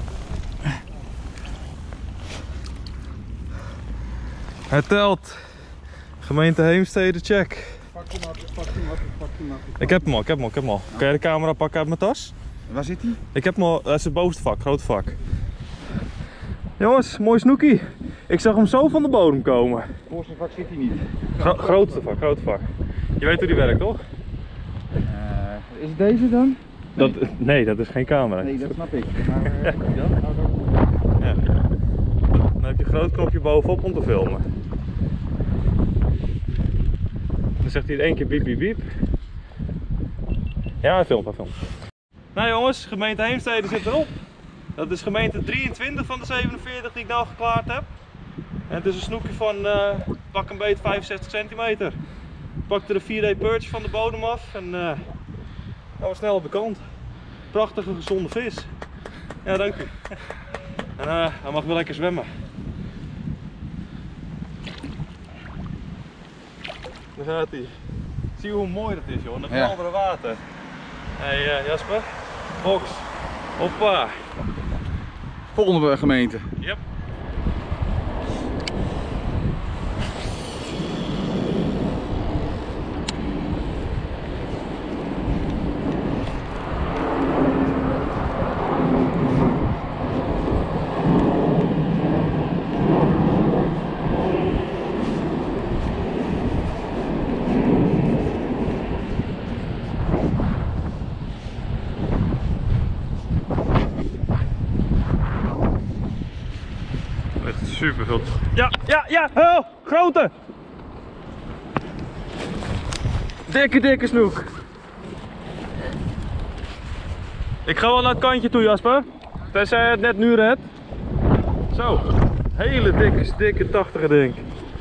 S3: het telt. Gemeente Heemstede, check.
S2: Pak hem op.
S3: Ik heb hem al. Kan jij de camera pakken uit mijn tas?
S2: Waar zit hij?
S3: Ik heb hem al, dat is het bovenste vak, grote vak. Jongens, mooi snoekie. Ik zag hem zo van de bodem komen.
S2: Voorste vak zit hij niet.
S3: Grootste vak. Je weet hoe die werkt, toch?
S2: Is het deze dan?
S3: Nee, dat is geen camera.
S2: Nee, dat snap ik. Maar
S3: Ja. Ja. Dan heb je een groot knopje bovenop om te filmen. Dan zegt hij in één keer biep biep biep. Ja, hij filmt. Nou jongens, gemeente Heemstede zit erop. Dat is gemeente 23 van de 47 die ik nou geklaard heb. En het is een snoekje van pak een beet 65 centimeter. Ik pakte de 4D perch van de bodem af en nou we snel op de kant. Prachtige gezonde vis. Ja, dank u. En hij mag wel lekker zwemmen. Daar gaat hij. Zie je hoe mooi dat is, joh. Dat heldere water. Hey Jasper. Box. Hoppa.
S2: volgende gemeente.
S3: Yep. Super veel. Ja, oh, grote! Dikke snoek. Ik ga wel naar het kantje toe, Jasper. Tenzij je het net nu redt. Zo, hele dikke 80er ding.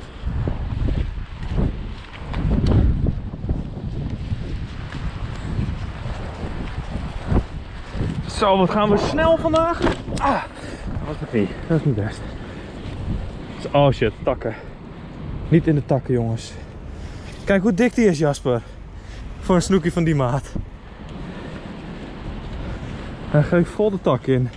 S3: Zo, wat gaan we snel vandaag? Ah, dat is niet best. Oh shit, takken. Niet in de takken, jongens. Kijk hoe dik die is, Jasper. Voor een snoekie van die maat. Daar ga ik vol de tak in.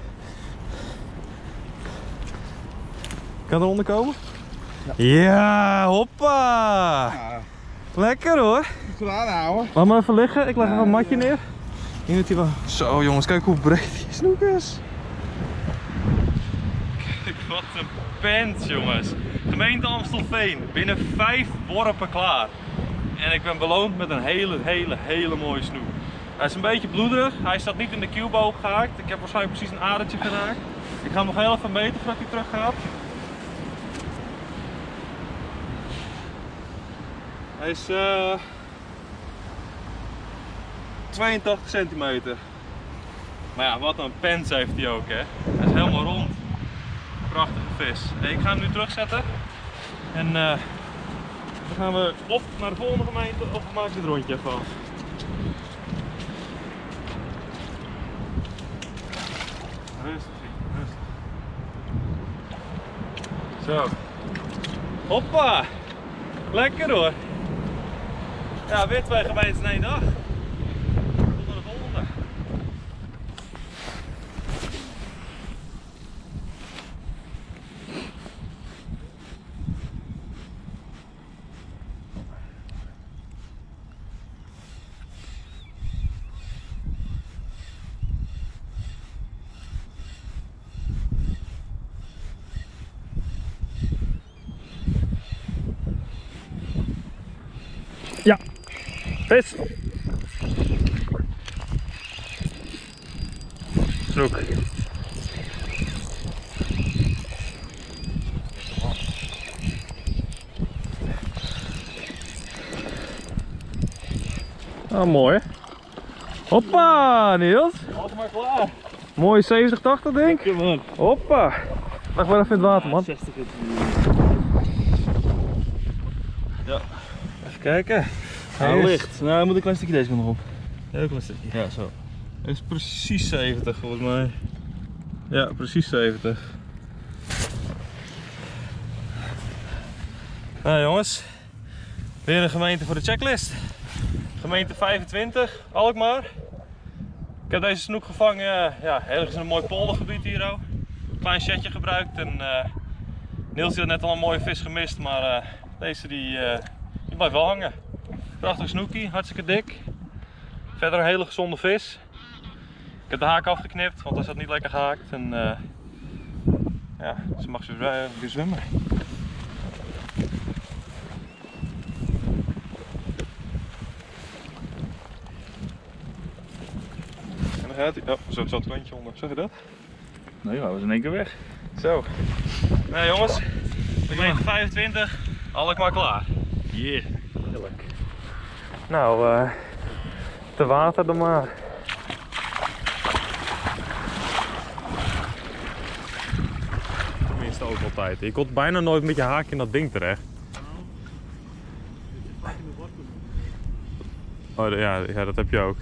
S3: Kan eronder komen? Ja, hoppa!
S2: Ja,
S3: Lekker hoor.
S2: goed aanhouden.
S3: Laat maar even liggen, ik leg even een matje neer. Hier moet hij wel. Zo jongens, kijk hoe breed die snoek is. Kijk wat een pens, jongens. Gemeente Amstelveen, binnen 5 worpen klaar. En ik ben beloond met een hele mooie snoek. Hij is een beetje bloederig, hij staat niet in de kielboog gehaakt. Ik heb waarschijnlijk precies een adertje geraakt. Ik ga hem nog heel even meten voordat hij terug gaat. Hij is 82 centimeter. Maar ja, wat een pens heeft hij ook, hè. Hij is helemaal rond. Prachtige vis. Ik ga hem nu terugzetten. En dan gaan we of naar de volgende gemeente of we maken het rondje even af. Rustig, rustig. Zo. Hoppa! Lekker hoor. Ja, weer 2 gemeentes in 1 dag. Tot naar de volgende. Ja, vis. Snoek. Ah, mooi. Hoppa, Niels.
S4: Alles maar klaar.
S3: Mooi 70-80 denk ik.
S4: Man.
S3: Hoppa. Leg maar even in het water, man.
S4: 60 is
S3: Ja. Even kijken.
S4: Hij ligt. Nou, moet een klein stukje deze nog op.
S3: Heel klein stukje.
S4: Ja, zo.
S3: Het is precies 70 volgens mij. Ja, precies 70. Nou jongens, weer een gemeente voor de checklist. Gemeente 25, Alkmaar. Ik heb deze snoek gevangen ja, ergens in een mooi poldergebied hier. Klein setje gebruikt en Niels had net al een mooie vis gemist, maar deze die blijft wel hangen. Prachtig snoekie, hartstikke dik. Verder een hele gezonde vis. Ik heb de haak afgeknipt, want hij zat niet lekker gehaakt. En ja, ze mag weer zwemmen. En dan gaat hij. Oh, zo zat het kantje onder. Zag je dat?
S4: Nee, hij was in één keer weg.
S3: Zo. Nou jongens, gemeente 25, Alkmaar klaar.
S4: Yeah. Heerlijk.
S3: Nou, te water dan maar. Tenminste ook altijd. Je komt bijna nooit met je haak in dat ding terecht. Oh ja, dat heb je ook.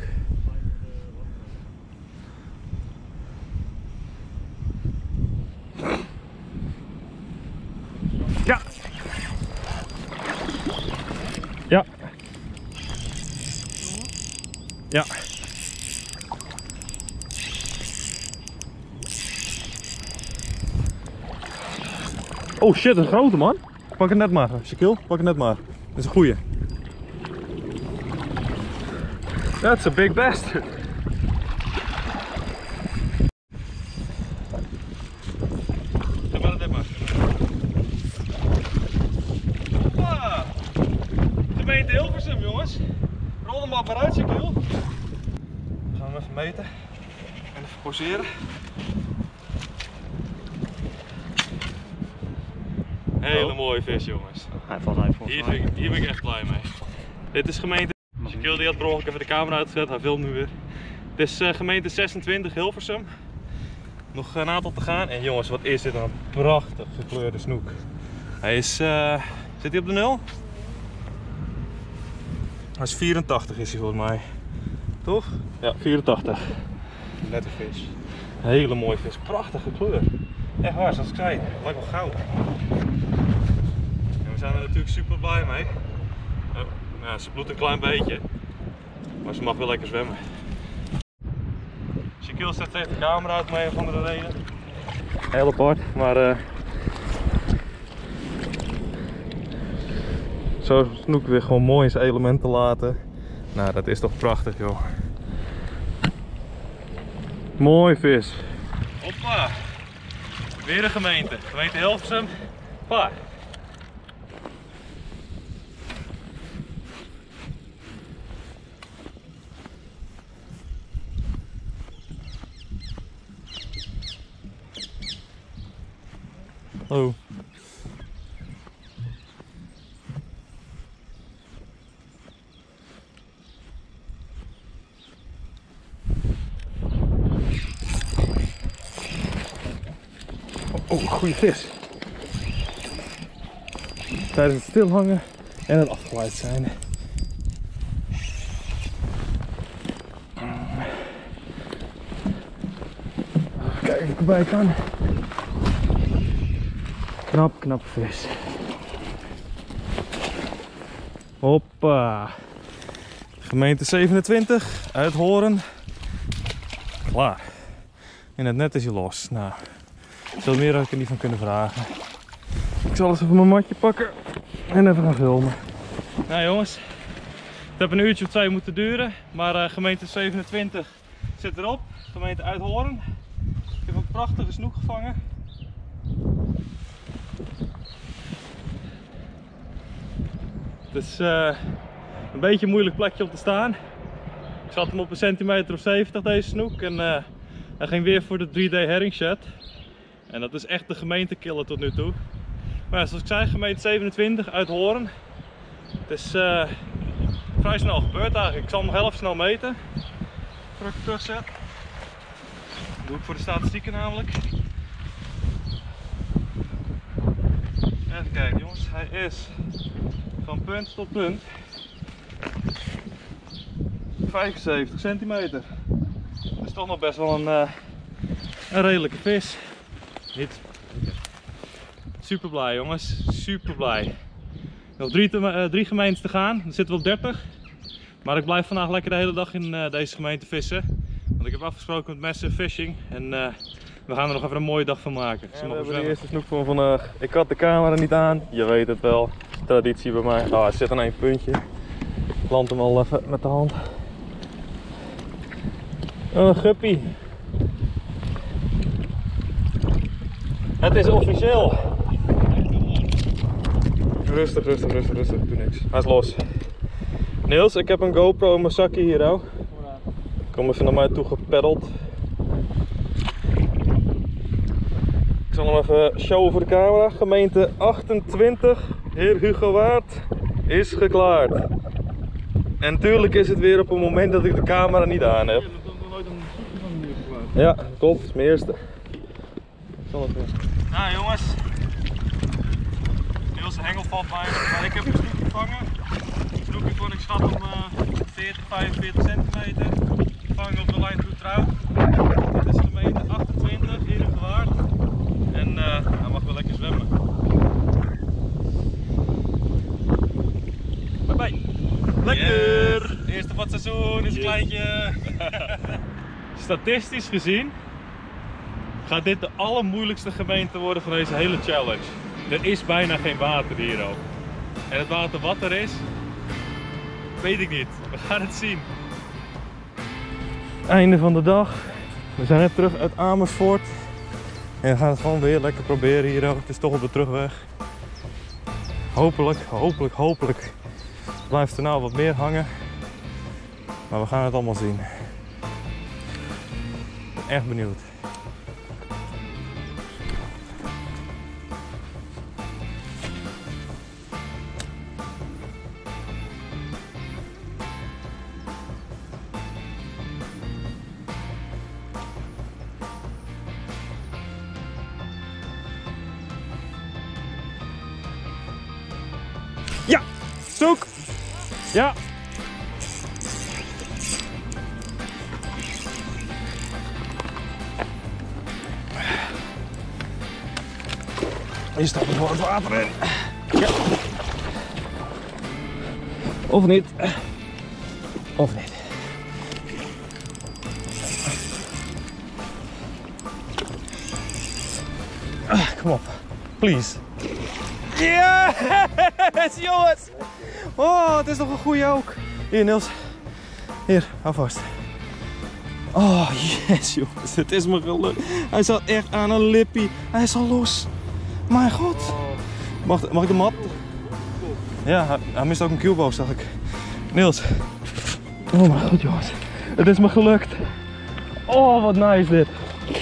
S3: Ja! Ja! Ja! Oh shit, een grote man! Pak het net maar, Shaquille, pak het net maar. Dat is een goeie. That's a big bastard! Ga maar het net maar. Hoppa! Gemeente Hilversum, jongens. Rol hem maar uit, Shaquille. Dan gaan we hem even meten. En even poseren. Hele mooie vis, jongens.
S4: Hij valt uit volgens mij.
S3: Hier ben ik echt blij mee. Dit is gemeente... Shaquille die had per ongeluk even de camera uitgezet, hij filmt nu weer. Dit is gemeente 26 Hilversum. Nog een aantal te gaan. En jongens, wat is dit een prachtig gekleurde snoek. Hij is... zit hij op de 0? Hij is 84 is hij volgens mij. Toch? Ja, 84.
S1: Nette vis.
S3: Hele mooie vis, prachtige kleur. Echt waar, zoals ik zei, het lijkt wel goud. En we zijn er natuurlijk super blij mee. Ja, ze bloedt een klein beetje, maar ze mag wel lekker zwemmen. Shaquille zet steeds de camera uit om een of andere reden. Heel apart, maar zo snoek weer gewoon mooi in zijn elementen laten. Nou, dat is toch prachtig, joh. Mooi vis. Hoppa! Weer een gemeente. Gemeente Hilversum. Klaar. Oh. Oh, goede vis. Tijdens het stilhangen en het afgeleid zijn. Kijk of ik erbij kan. Knap vis. Hoppa. Gemeente 27, Uithoren. Klaar. En het net is hij los. Nou, veel meer had ik er niet van kunnen vragen. Ik zal eens even mijn matje pakken en even gaan filmen. Nou jongens, het heeft een uurtje of 2 moeten duren, maar gemeente 27 zit erop. Gemeente Uithoren. Ik heb een prachtige snoek gevangen. Het is een beetje een moeilijk plekje om te staan. Ik zat hem op een centimeter of 70 deze snoek en hij ging weer voor de 3D herringshad. En dat is echt de gemeentekiller tot nu toe. Maar ja, zoals ik zei, gemeente 27 Uithoren. Het is vrij snel gebeurd eigenlijk. Ik zal hem nog heel even snel meten. Voordat ik hem terugzet. Dat doe ik voor de statistieken namelijk. kijken jongens, hij is van punt tot punt 75 centimeter. Dat is toch nog best wel een redelijke vis. Niet. Super blij jongens, super blij. Nog 3 gemeentes te gaan, dan zitten we op 30. Maar ik blijf vandaag lekker de hele dag in deze gemeente vissen. Want ik heb afgesproken met Massive Fishing en we gaan er nog even een mooie dag van maken. Ja, we hebben de eerste snoek van vandaag. Ik had de camera niet aan, je weet het wel. Traditie bij mij. Oh, hij zit aan 1 puntje. Ik land hem al even met de hand. Oh, een guppy. Het is officieel. Rustig, rustig, rustig, rustig. Doe niks. Hij is los. Niels, ik heb een GoPro in mijn zakje hier ook. Kom even naar mij toe gepeddeld. Ik zal hem even showen voor de camera. Gemeente 28, heer Hugo Waard, is geklaard. En natuurlijk is het weer op het moment dat ik de camera niet aan heb. Ja, klopt, dat is mijn eerste. Nou jongens, Niels de hengel valt bijna, maar ik heb een snoek gevangen. De snoekje kon ik schat om 40, 45 centimeter. Vangen op de lijn toe trouw. Dit is gemeente 28, hier in Gewaard. En hij mag wel lekker zwemmen. Bye bye. Lekker! Yes. Eerste van het seizoen is een kleintje. Statistisch gezien gaat dit de allermoeilijkste gemeente worden van deze hele challenge. Er is bijna geen water hier ook. En het water wat er is, weet ik niet. We gaan het zien. Einde van de dag. We zijn net terug uit Amersfoort. En we gaan het gewoon weer lekker proberen hier ook. Het is toch op de terugweg. Hopelijk, hopelijk, hopelijk blijft er nou wat meer hangen. Maar we gaan het allemaal zien. Ik ben echt benieuwd. Ja, zoek! Ja! Hier staat er gewoon het water in. Ja. Of niet. Of niet. Kom op. Please. Yes, jongens! Oh, het is nog een goeie ook. Hier, Niels. Hier, hou vast. Oh, yes, jongens. Het is me gelukt. Hij zat echt aan een lippie. Hij is al los. Mijn god. Mag ik de mat? Ja, hij mist ook een cubo, zag ik. Niels. Oh mijn god, jongens. Het is me gelukt. Oh, wat nice dit.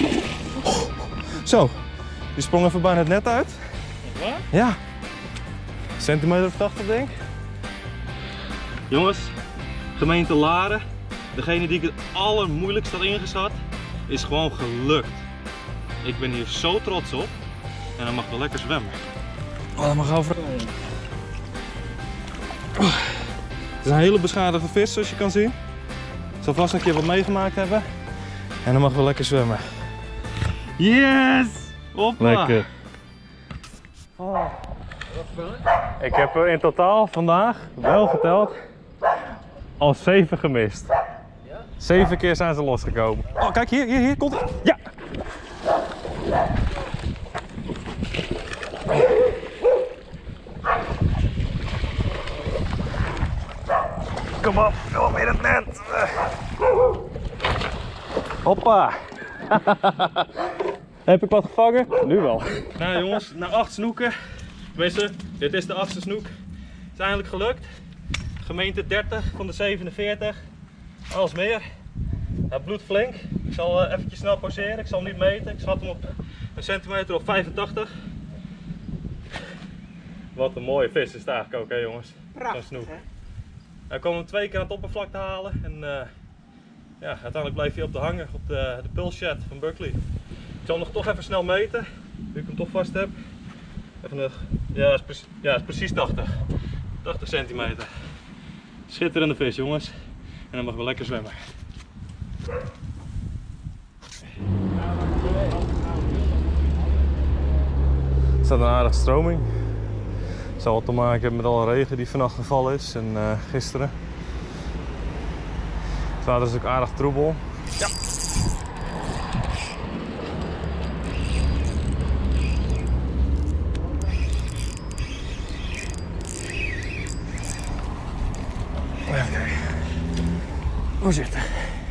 S3: Zo. Die sprong even bijna het net uit. Wat? Ja. Centimeter of 80 denk ik. Jongens, gemeente Laren. Degene die ik het allermoeilijkst had ingeschat, is gewoon gelukt. Ik ben hier zo trots op. En dan mag wel lekker zwemmen. Oh, dat mag over. Het is een hele beschadigde vis, zoals je kan zien. Ik zal vast een keer wat meegemaakt hebben. En dan mag wel lekker zwemmen. Yes! Hoppa! Lekker. Oh. Ik heb er in totaal vandaag, wel geteld, al 7 gemist. 7 keer zijn ze losgekomen. Oh, kijk hier, komt hij. Ja! Kom op in het net. Hoppa. Heb ik wat gevangen? Nu wel. Nou jongens, na 8 snoeken. Tenminste, dit is de 8e snoek. Het is eindelijk gelukt. Gemeente 30 van de 47. Alles meer. Hij bloedt flink. Ik zal eventjes snel pauzeren. Ik zal hem niet meten. Ik schat hem op een centimeter of 85. Wat een mooie vis is het eigenlijk ook, hè jongens. Zo'n snoek. Hij kwam hem 2 keer aan het oppervlak te halen. En ja, uiteindelijk bleef hij op de hanger op de pulse chat van Buckley. Ik zal hem nog toch even snel meten. Nu ik hem toch vast heb. Even nog. Ja, is precies 80. 80 centimeter. Schitterende vis, jongens. En dan mag wel lekker zwemmen. Er staat een aardige stroming. Het zal wat te maken hebben met alle regen die vannacht gevallen is en gisteren. Het water is ook aardig troebel. Ja. Even kijken. Hoe zit het?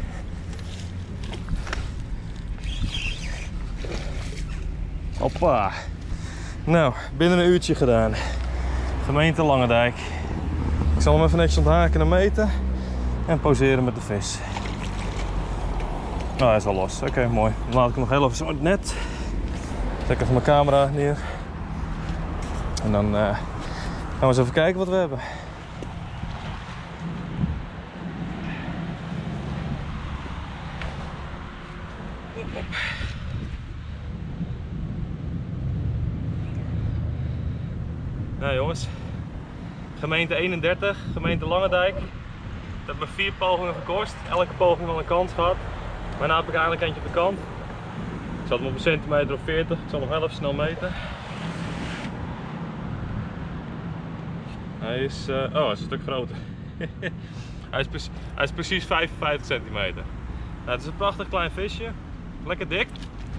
S3: Hoppa. Nou, binnen een uurtje gedaan. Gemeente Langendijk. Ik zal hem even netjes onthaken en meten. En poseren met de vis. Oh, hij is al los. Oké, mooi. Dan laat ik hem nog heel even zo het net. Zet ik even mijn camera neer. En dan gaan we eens even kijken wat we hebben. Nou jongens, gemeente 31, gemeente Langendijk. Dat heeft me 4 pogingen gekost, elke poging wel een kans gehad. Maar nu heb ik eigenlijk eentje op de kant. Ik zat hem op een centimeter of 40, ik zal nog wel even snel meten. Hij is een stuk groter. hij is precies 55 centimeter. Nou, het is een prachtig klein visje, lekker dik.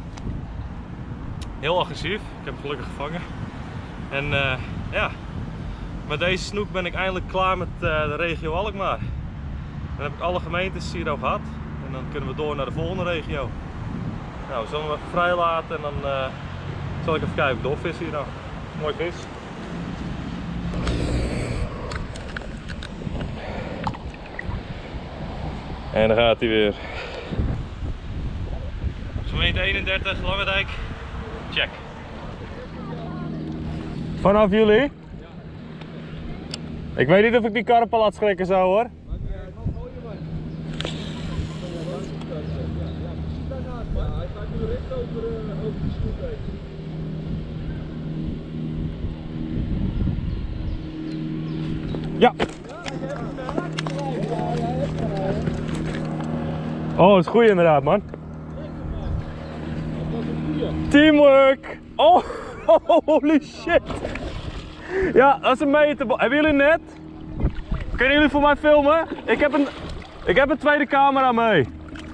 S3: Heel agressief, ik heb hem gelukkig gevangen. En ja, met deze snoek ben ik eindelijk klaar met de regio Alkmaar. Dan heb ik alle gemeentes hier al gehad en dan kunnen we door naar de volgende regio. Nou, we zullen hem even vrij laten en dan zal ik even kijken of ik doorvis hier dan. Mooi vis. En dan gaat hij weer. Gemeente 31, Langendijk. Check. Vanaf jullie? Ik weet niet of ik die karpen laat schrikken zo hoor. Ja. Oh, dat is goed inderdaad man. Teamwork! Oh, holy shit! Ja, dat is een meterbal. Hebben jullie net? Kunnen jullie voor mij filmen? Ik heb een tweede camera mee.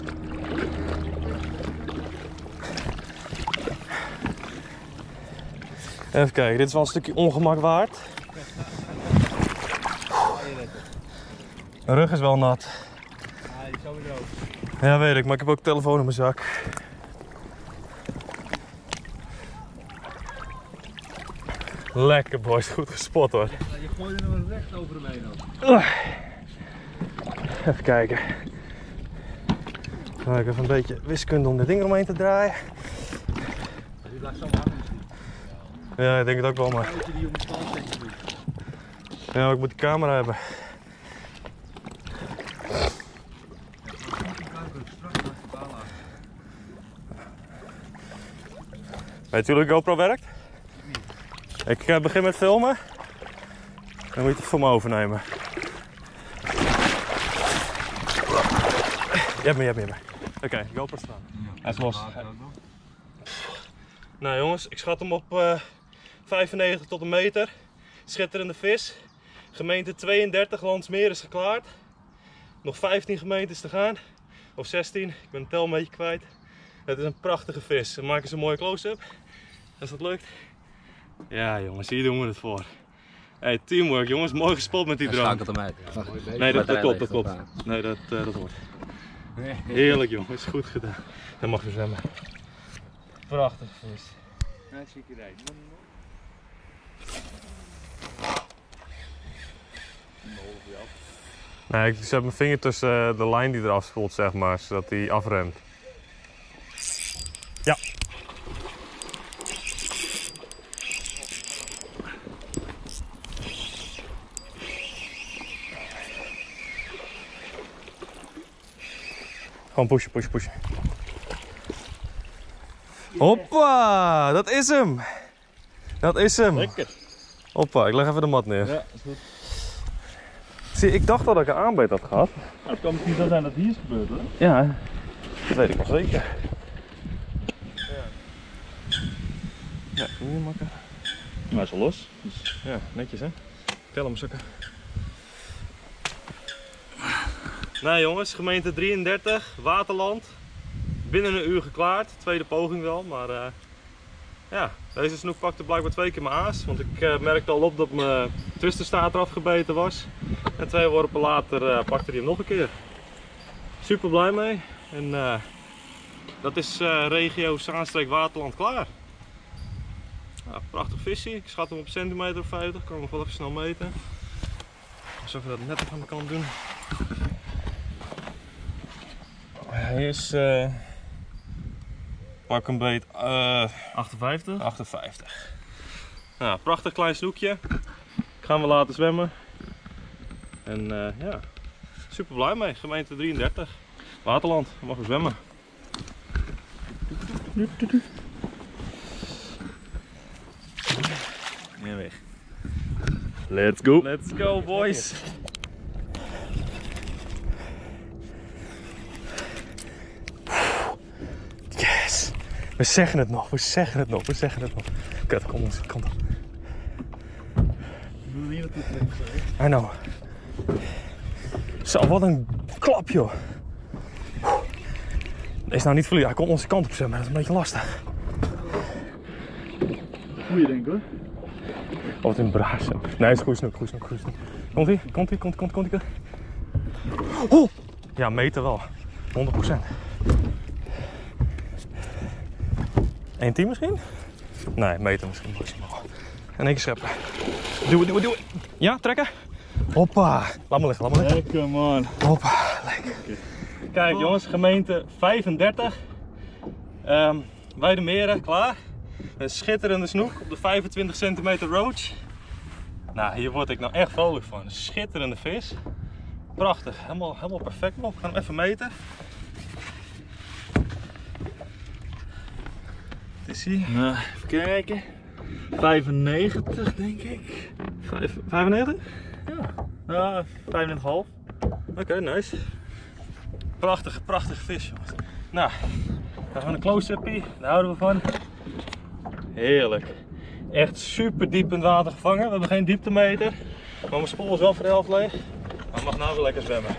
S3: Even kijken, dit is wel een stukje ongemak waard. Mijn rug is wel nat. Ja, weet ik, maar ik heb ook telefoon in mijn zak. Lekker boys, goed gespot hoor.
S2: Je gooit er nog recht over hem heen dan.
S3: Even kijken. Dan ga ik even een beetje wiskunde om dit ding eromheen te draaien.
S2: Die blijft zo hangen misschien.
S3: Ja, ik denk het ook wel maar. Ja, ik moet die camera hebben. Weet jullie hoe de GoPro werkt? Ik begin met filmen. Dan moet je het voor me overnemen. Je hebt me. Oké, GoPro staan. Hij is los. Nou jongens, ik schat hem op 95 tot een meter. Schitterende vis. Gemeente 32, Landsmeer is geklaard. Nog 15 gemeentes te gaan. Of 16, ik ben de tel een beetje kwijt. Het is een prachtige vis. Dan maken ze een mooie close-up. Als dat lukt. Ja jongens, hier doen we het voor. Hey, teamwork jongens, mooi gespot met die drone.
S2: Schakelt hem uit.
S3: Nee, dat klopt. Nee, dat hoort. Heerlijk jongens, goed gedaan. Dan mag je zwemmen. Prachtig vis.
S2: Hartstikke rijk.
S3: Nee, ik zet mijn vinger tussen de lijn die eraf spoelt, zeg maar, zodat hij afremt. Ja. Gewoon pushen. Hoppa, dat is hem. Dat is hem.
S4: Lekker.
S3: Hoppa, ik leg even de mat neer.
S4: Ja, is goed.
S3: Zie, ik dacht al dat ik een aanbeet had gehad.
S4: Nou, het kan misschien wel zijn dat hier is gebeurd, hoor.
S3: Ja, dat weet ik wel zeker. Ja, kun je makken?
S4: Maar hij is al los. Dus...
S3: Ja, netjes hè. Tel hem zakken. Nou jongens, gemeente 33, Waterland. Binnen een uur geklaard. Tweede poging wel, maar ja, deze snoek pakte blijkbaar 2 keer mijn aas. Want ik merkte al op dat mijn twisterstaart eraf gebeten was. En 2 worpen later pakte hij hem nog een keer. Super blij mee. En dat is regio Zaanstreek Waterland klaar. Nou, prachtig visje. Ik schat hem op centimeter of 50. Kan ik nog wel even snel meten. Zal ik dat net even aan de kant doen. Hij is pak een beet
S4: 58.
S3: 58. Nou, prachtig klein snoekje. Ik ga hem wel laten zwemmen. En ja, super blij mee. Gemeente 33. Waterland, we mogen zwemmen.
S4: En weg. Let's go.
S3: Let's go boys. Yes. We zeggen het nog, we zeggen het nog, we zeggen het nog. Kut, kom ons kant op. I know. Zo, wat een klap joh. Deze is nou niet verliezen, hij komt onze kant op zwemmen, dat is een beetje lastig.
S4: Goeie denk ik hoor.
S3: Wat een braas. Nee, het is goed snoek, goed snoek, goed snoek. Komt ie, komt ie, komt ie. Oh! Ja, meter wel. 100%. 1,10 misschien? Nee, meter misschien maximaal. En 1 keer scheppen. Doe het. Ja, trekken. Hoppa. Laat me liggen.
S4: Lekker man.
S3: Hoppa, lekker. Kijk jongens, gemeente 35. Weidemeren, klaar. Een schitterende snoek op de 25 centimeter roach. Nou, hier word ik nou echt vrolijk van. Een schitterende vis. Prachtig, helemaal perfect. We gaan hem even meten. Het is hier.
S4: Nou, even kijken. 95 denk ik.
S3: 95?
S4: Ja, 95,5.
S3: Oké, nice. Prachtig vis jongens. Nou, we gaan een close-upie. Daar houden we van. Heerlijk. Echt super diep in het water gevangen. We hebben geen dieptemeter. Maar mijn spoel is wel voor de helft leeg. Maar hij mag nou weer lekker zwemmen.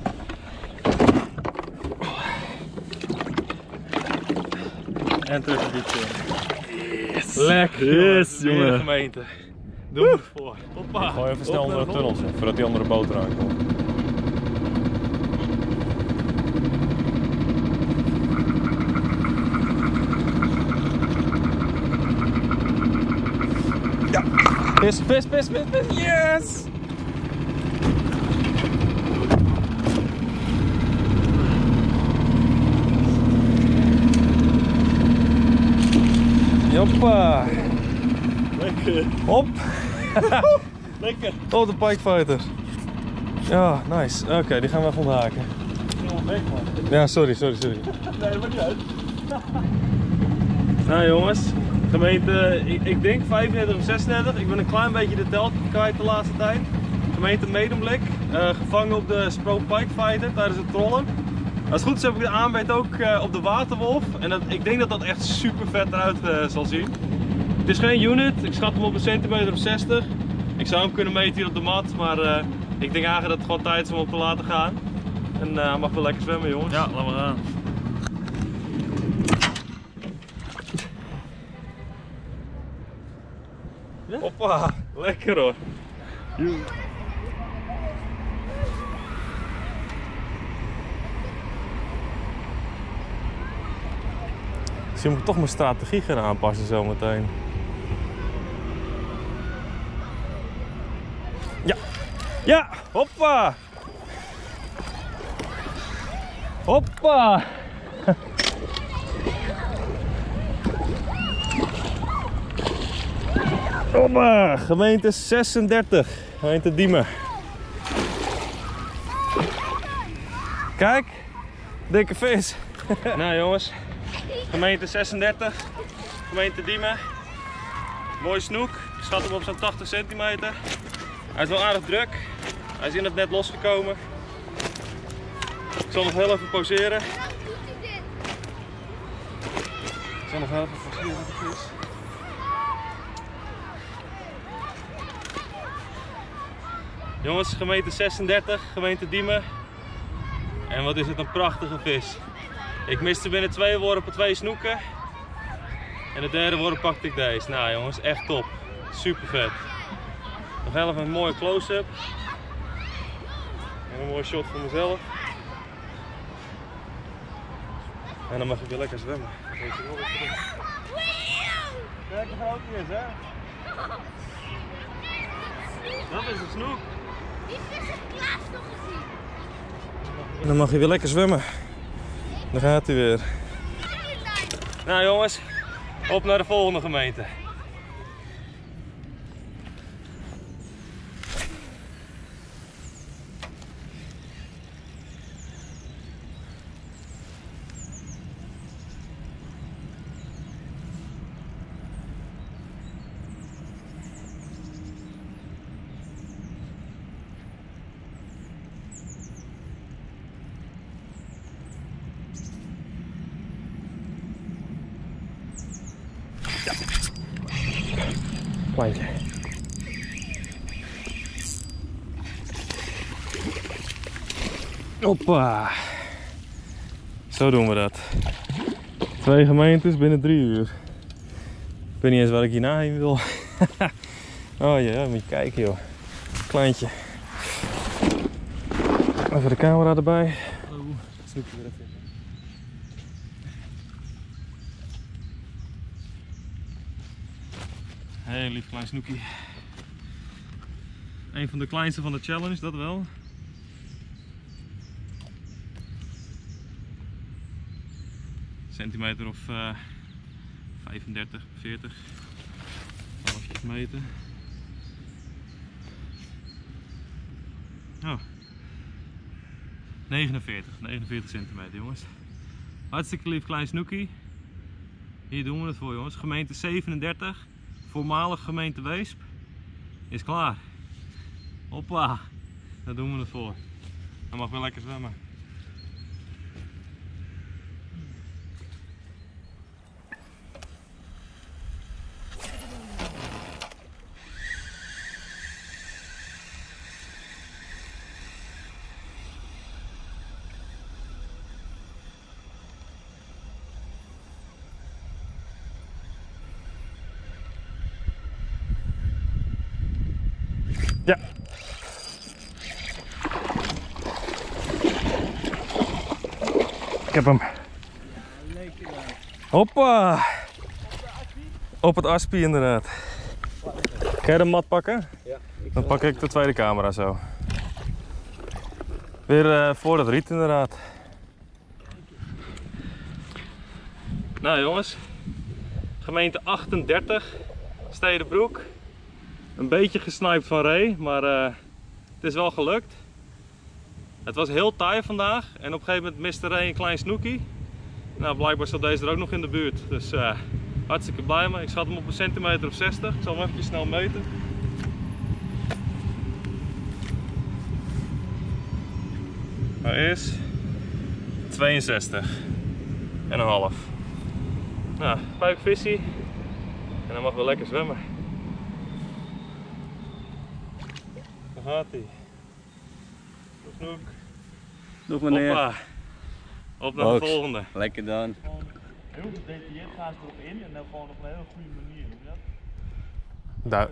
S3: En terug in diepte. Yes. Lekker.
S4: Yes, jongen.
S3: Weer de gemeente. Doe er voor. Hoppa.
S1: Gooi even snel onder de tunnel zetten, voordat die andere boot eruit komt.
S3: Ja. Vis. Yes! Joppa.
S4: Lekker.
S3: Hop.
S4: Lekker.
S3: Oh, de pikefighter. Ja, nice. Oké, die gaan we even onthaken. Ja, sorry.
S4: Nee, dat maakt niet uit.
S3: Nou jongens, gemeente, ik denk 35 of 36. Ik ben een klein beetje de tel kwijt de laatste tijd. Gemeente Medemblik, gevangen op de Spro Pikefighter tijdens het trollen. Als het goed is heb ik de aanbeet ook op de waterwolf. En ik denk dat dat echt super vet eruit zal zien. Het is geen unit, ik schat hem op een centimeter of 60. Ik zou hem kunnen meten hier op de mat, maar ik denk eigenlijk dat het gewoon tijd is om op te laten gaan. En hij mag wel lekker zwemmen jongens.
S4: Ja, laten we gaan.
S3: Hoppa, lekker hoor. Dus je moet toch mijn strategie gaan aanpassen zometeen. Ja, hoppa! Hoppa! Hoppa! Gemeente 36, gemeente Diemen. Kijk, dikke vis. Nou jongens, gemeente 36, gemeente Diemen.
S1: Mooie snoek. Ik schat hem op zo'n 80 centimeter. Hij is wel aardig druk. Hij is in het net losgekomen. Ik zal nog heel even poseren. Ik zal nog heel even poseren met de vis. Jongens, gemeente 36, gemeente Diemen. En wat is het een prachtige vis. Ik miste binnen 2 worpen 2 snoeken. En de derde worp pakte ik deze. Nou jongens, echt top. Super vet. Nog even een mooie close-up. En een mooie shot voor mezelf. En dan mag ik weer lekker zwemmen. Weet je wel wat je doet. Kijk hoe groot die is, hè? Dat is een snoek.
S6: Die vis heeft Klaas nog gezien.
S1: En dan mag je weer lekker zwemmen. Daar gaat hij weer. Nou jongens, op naar de volgende gemeente. Kleintje. Hoppa. Zo doen we dat. 2 gemeentes binnen 3 uur. Ik weet niet eens waar ik hierna heen wil. Oh ja, moet je kijken joh. Kleintje. Even de camera erbij. Snoepje weer even. Heel lief klein snoekie. Een van de kleinste van de challenge, dat wel. Centimeter of 35, 40. Halfjes meten. Oh. 49 centimeter jongens. Hartstikke lief klein snoekie. Hier doen we het voor jongens. Gemeente 37. Voormalig gemeente Weesp is klaar. Hoppa, daar doen we het voor. Dan mag wel lekker zwemmen. Ja. Ik heb hem. Hoppa. Op het aspie inderdaad. Kan je de mat pakken?
S2: Ja.
S1: Dan pak ik de tweede camera zo. Weer voor dat riet inderdaad. Nou jongens. Gemeente 38. Stedenbroek. Een beetje gesniped van Ray, maar het is wel gelukt. Het was heel taai vandaag en op een gegeven moment miste Ray een klein snoekie. Nou, blijkbaar zat deze er ook nog in de buurt, dus hartstikke blij mee. Ik schat hem op een centimeter of 60. Ik zal hem even snel meten. Hij is 62,5. Nou, buikvisie en dan mag wel lekker zwemmen. Daar gaat hij. Snoek.
S2: Doe meneer.
S1: Hoppa. Op naar de volgende.
S2: Lekker dan.
S4: Heel gedetailleerd gaan ze erop in en dan gewoon op een hele goede manier. Hoe dat?
S1: Daar.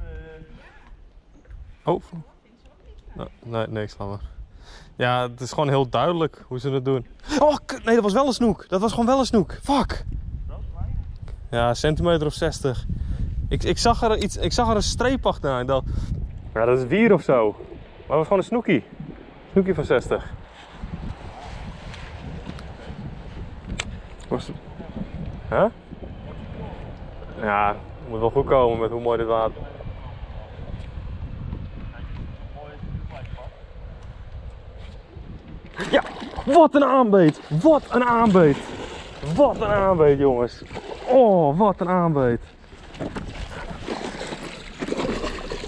S1: Oh. Nee, niks laat maar. Ja, het is gewoon heel duidelijk hoe ze het doen. Oh, nee, dat was wel een snoek. Dat was gewoon wel een snoek. Fuck. Ja, centimeter of 60. Ik zag er een streep achteraan. Ik dacht, ja, dat is wier of zo. Maar het was gewoon een snoekie. Snoekie van 60. Huh? Ja, het moet wel goed komen met hoe mooi dit water. Ja, wat een aanbeet! Wat een aanbeet! Wat een aanbeet, jongens! Oh, wat een aanbeet!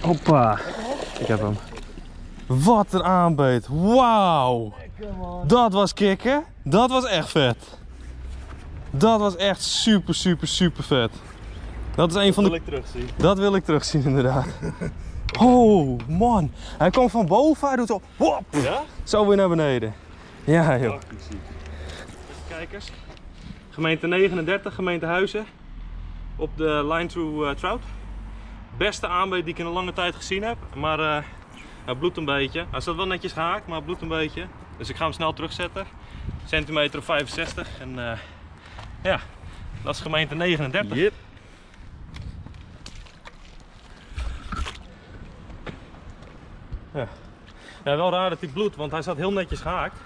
S3: Hoppa. Ik heb hem. Wat een aanbeet. Wauw. Dat was kicken. Dat was echt vet. Dat was echt super, super, super vet. Dat is een van de...
S4: Dat wil ik terugzien.
S3: Dat wil ik terugzien inderdaad. Oh man. Hij komt van boven. Hij doet zo... Hop.
S4: Ja?
S3: Zo weer naar beneden. Ja joh.
S1: Kijkers. Gemeente 39, gemeente Huizen. Op de line through trout. Beste aanbeet die ik in een lange tijd gezien heb. Maar hij bloedt een beetje. Hij staat wel netjes gehaakt, maar hij bloedt een beetje. Dus ik ga hem snel terugzetten. Centimeter of 65. En ja, dat is gemeente 39.
S4: Yep.
S1: Ja, wel raar dat hij bloedt, want hij zat heel netjes gehaakt.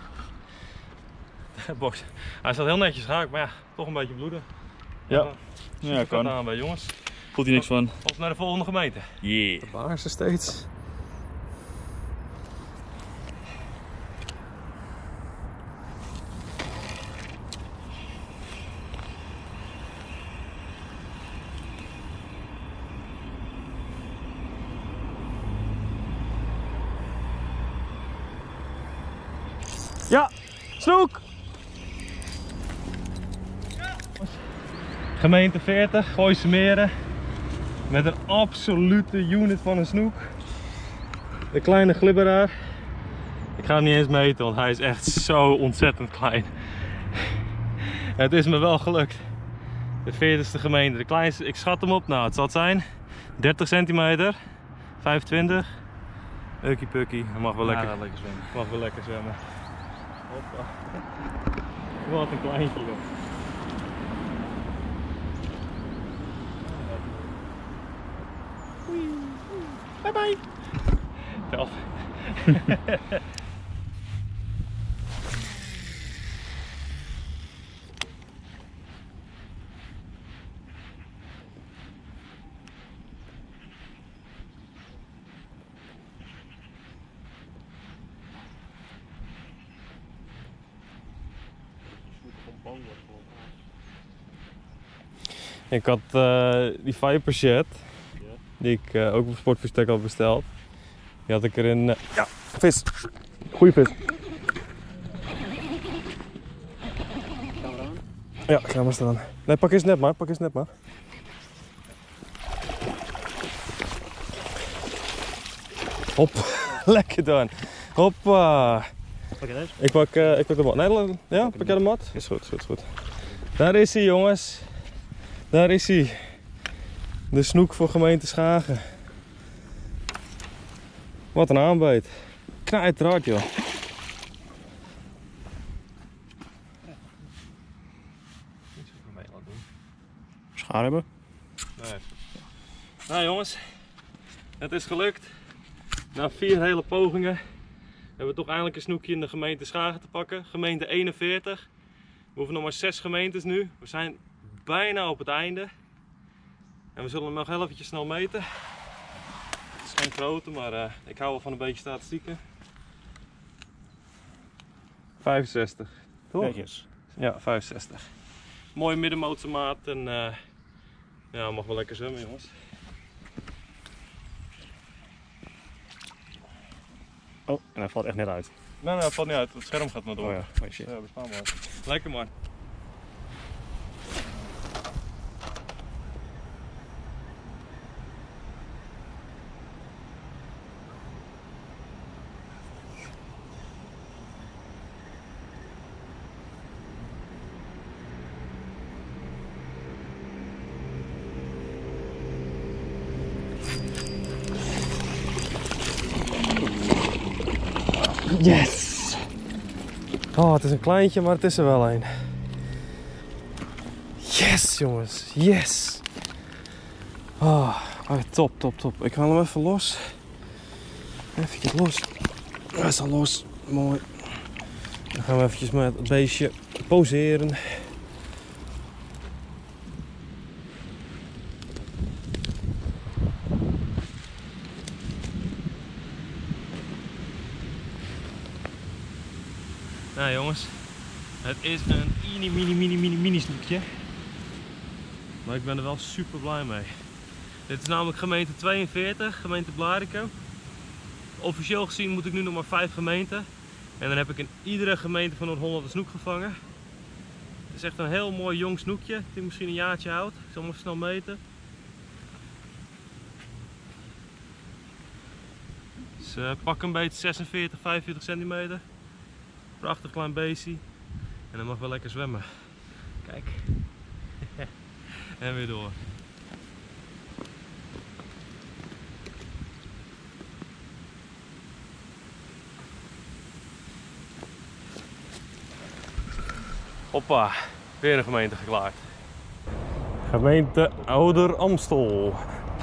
S1: Box. Hij zat heel netjes gehaakt, maar ja, toch een beetje bloeden.
S4: Ja, ja kan.
S1: Aan bij jongens.
S4: Voelt hij niks van.
S1: Op naar de volgende gemeente.
S4: Yeah.
S3: Waar is ze steeds? Ja, snoek!
S1: Gemeente 40, Gooise Meren. Met een absolute unit van een snoek. De kleine glibberaar. Ik ga hem niet eens meten, want hij is echt zo ontzettend klein. Het is me wel gelukt. De 40ste gemeente. De kleinste, ik schat hem op, nou het zal het zijn 30 centimeter, 25. Ukkie pukkie, hij mag wel lekker,
S4: lekker zwemmen.
S1: mag wel lekker zwemmen. Hoppa. Wat een kleintje joh. Bye bye. Telt.
S3: Ik had die Viper Jet, die ik ook op Sportvis had besteld. Die had ik erin. Ja, vis. Goeie vis. Ja, ik ga maar staan. Nee, pak eens net maar, pak eens net maar. Hop, lekker dan. Hoppa.
S4: Pak je deze?
S3: Ik pak de mat. Nee, ja, pak jij de mat? Is goed, is goed, is goed. Daar is hij jongens. Daar is hij. De snoek voor gemeente Schagen. Wat een aanbeet. Knijterhard joh.
S4: Schaar hebben.
S1: Nee. Nou jongens, het is gelukt. Na 4 hele pogingen hebben we toch eindelijk een snoekje in de gemeente Schagen te pakken. Gemeente 41. We hoeven nog maar 6 gemeentes nu. We zijn bijna op het einde. En we zullen hem nog heel eventjes snel meten. Het is geen grote, maar ik hou wel van een beetje statistieken. 65. Toch?
S4: Netjes.
S1: Ja, 65. Mooie middenmootse maat en ja, mag wel lekker zwemmen jongens.
S4: Oh, en hij valt echt net uit.
S1: Nee, dat valt niet uit. Het scherm gaat maar door.
S4: Oh ja, oh shit.
S1: Ja, bestaan maar. Lekker man.
S3: Yes! Oh, het is een kleintje, maar het is er wel een. Yes, jongens. Yes! Oh, top, top, top. Ik haal hem even los. Even los. Hij is al los. Mooi. Dan gaan we eventjes met het beestje poseren.
S1: Nou jongens, het is een mini snoekje. Maar ik ben er wel super blij mee. Dit is namelijk gemeente 42, gemeente Blaricum. Officieel gezien moet ik nu nog maar 5 gemeenten. En dan heb ik in iedere gemeente van Noord-Holland een snoek gevangen. Het is echt een heel mooi jong snoekje, die misschien een jaartje oud. Ik zal hem even snel meten. Dus pak een beetje 46, 45 centimeter. Prachtig klein beestje. En dan mag wel lekker zwemmen. Kijk. En weer door. Hoppa, weer een gemeente geklaard. Gemeente Ouder Amstel.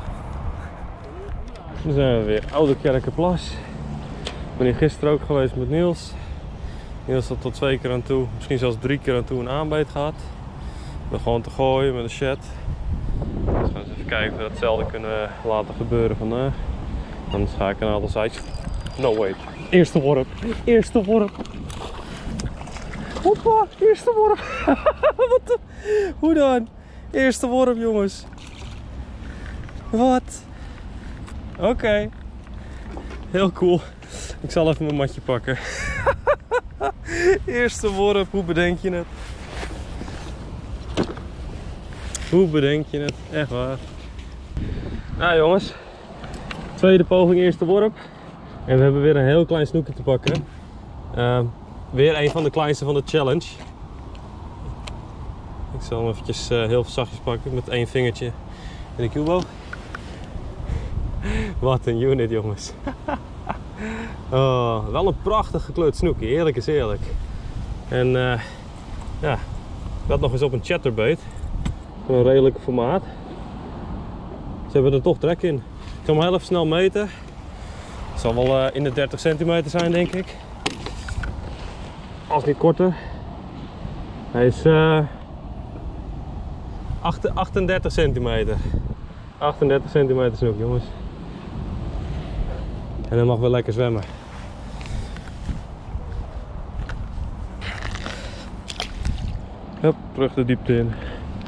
S1: Dan zijn we weer Ouderkerkenplas. Ik ben hier gisteren ook geweest met Niels. Niels had tot 2 keer aan toe, misschien zelfs 3 keer aan toe een aanbeet gehad. We gewoon te gooien met een chat. Dus we gaan eens even kijken of we datzelfde kunnen laten gebeuren vandaag. Dan ga ik een aantal sites. No wait. Eerste worp. Eerste worp. Hoppa, eerste worp. Hoe dan? Eerste worp, jongens. Wat? Oké. Heel cool. Ik zal even mijn matje pakken. Eerste worp, hoe bedenk je het? Hoe bedenk je het? Echt waar. Nou jongens, tweede poging, eerste worp. En we hebben weer een heel klein snoekje te pakken. Weer een van de kleinste van de challenge. Ik zal hem eventjes heel zachtjes pakken met 1 vingertje in de cubo. Wat een unit, jongens. Oh, wel een prachtig gekleurd snoekje, eerlijk is eerlijk. En ja, dat nog eens op een chatterbait. Van een redelijke formaat. Ze hebben er toch trek in. Ik zal hem heel even snel meten. Het zal wel in de 30 centimeter zijn, denk ik. Als niet korter. Hij is 38 centimeter. 38 centimeter snoek, jongens. En hij mag wel lekker zwemmen. Hup, terug de diepte in.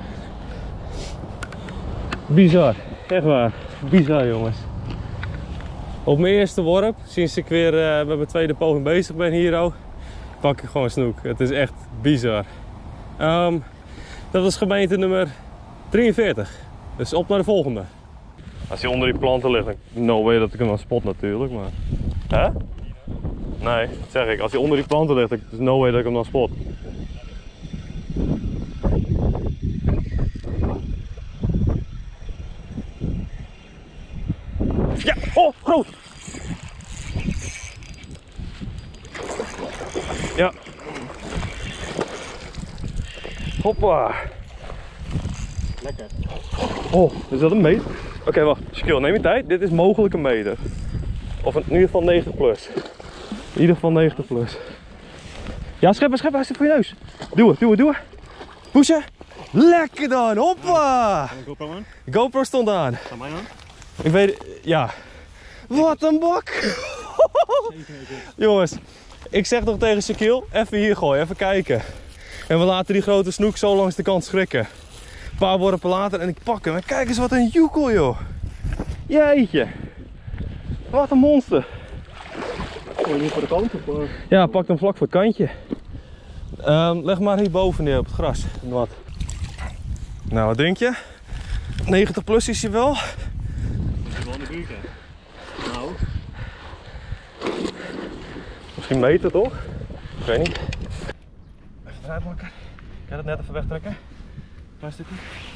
S1: Bizar, echt waar. Bizar, jongens. Op mijn eerste worp, sinds ik weer met mijn tweede poging bezig ben hier, pak ik gewoon snoek. Het is echt bizar. Dat was gemeente nummer 43. Dus op naar de volgende. Als hij onder die planten ligt, no way dat ik hem dan spot natuurlijk, maar... Hè? Nee, dat zeg ik. Als hij onder die planten ligt, is no way dat ik hem dan spot. Ja! Oh, groot! Ja. Hoppa!
S2: Lekker.
S1: Oh, is dat een meter? Oké, wacht. Shaquille, neem je tijd. Dit is mogelijk een meter. Of in ieder geval 90 plus. In ieder geval 90 plus. Ja, schep, hij zit voor je neus. Doe. Pushen. Lekker dan, hoppa!
S2: GoPro aan?
S1: GoPro stond aan.
S2: Ga mij aan?
S1: Ik weet, ja. Wat een bak! Jongens, ik zeg nog tegen Shaquille, even hier gooien, even kijken. En we laten die grote snoek zo langs de kant schrikken. Een paar worpen later en ik pak hem. En kijk eens wat een joekel, joh. Jeetje. Wat een monster.
S2: Gooi je voor de kant of?
S1: Ja, pak hem vlak voor het kantje. Leg maar hierboven neer op het gras. Wat? Nou, wat denk je? 90 plus is hij wel.
S2: Dat is wel in de buurt, hè? Nou.
S1: Misschien meter toch? Ik weet niet. Even eruit pakken. Kan je dat net even wegtrekken? Klein stukje.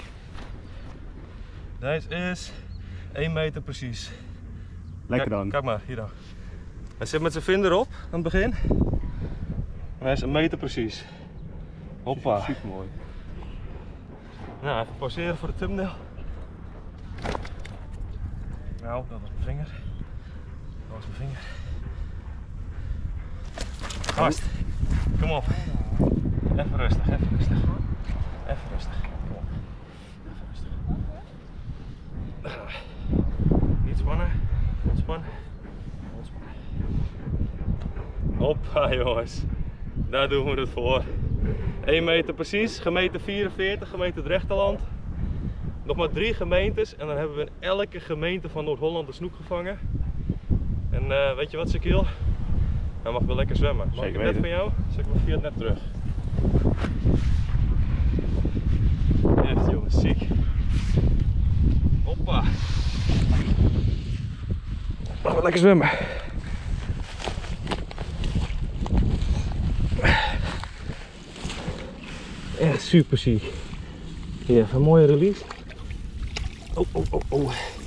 S1: Deze is 1 meter precies.
S2: Lekker dan.
S1: Kijk maar, hier dan. Hij zit met zijn vinger erop aan het begin. En hij is 1 meter precies. Hoppa.
S2: Super mooi.
S1: Nou, even pauzeren voor de thumbnail. Nou, dat was mijn vinger. Dat was mijn vinger. Gast, kom op. Even rustig, even rustig. Even rustig, kom op. Even rustig. Daar gaan we. Niet spannen, ontspannen. Ontspannen. Hoppa jongens, daar doen we het voor. 1 meter precies, gemeente 44, gemeente Drechterland. Nog maar 3 gemeentes en dan hebben we in elke gemeente van Noord-Holland een snoek gevangen. En weet je wat, Shaquille? Hij mag wel lekker zwemmen. Mag ik het net van jou? Zeg ik via het net terug. Echt jongens, ziek. Hoppa. Mag wel lekker zwemmen. Echt super ziek. Hier even een mooie release. Oh, oh, oh, oh.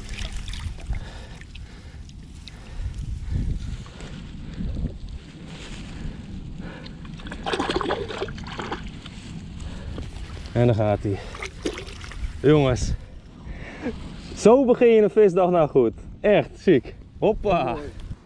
S1: En dan gaat hij. Jongens. Zo begin je een visdag nou goed. Echt ziek. Hoppa.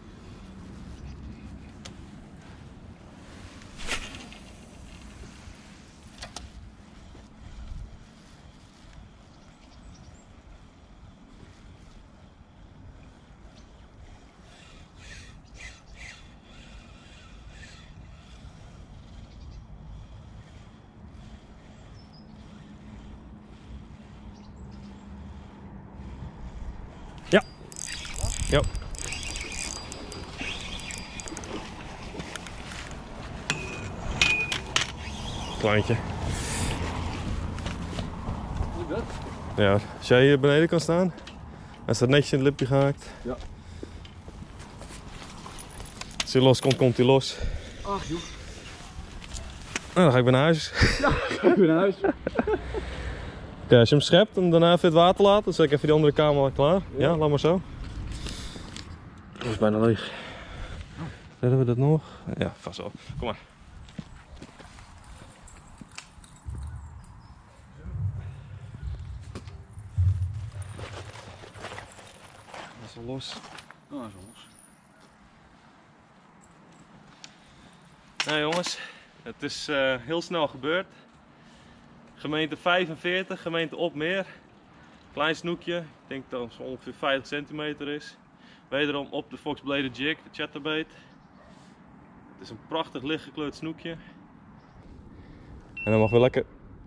S1: Ja. Ja. Kleintje. Ja, als jij hier beneden kan staan, hij staat netjes in het lipje gehaakt.
S2: Ja.
S1: Als hij los komt, komt hij los.
S2: Ach joh.
S1: Nou, dan ga ik weer naar huis.
S2: Ja, ga ik weer naar huis.
S1: Oké, als je hem schept en daarna even het water laat, dan zet ik even die andere kamer klaar. Ja, laat maar zo. Dat is bijna leeg. Redden we dat nog? Ja, vast wel. Kom maar. Dat is al los.
S2: Oh, dat is wel los.
S1: Nou jongens, het is heel snel gebeurd. Gemeente 45, gemeente Opmeer. Klein snoekje, ik denk dat het zo ongeveer 50 centimeter is. Wederom op de Fox-Bladed Jig, de chatterbait. Het is een prachtig lichtgekleurd snoekje. En dan mag weer lekker...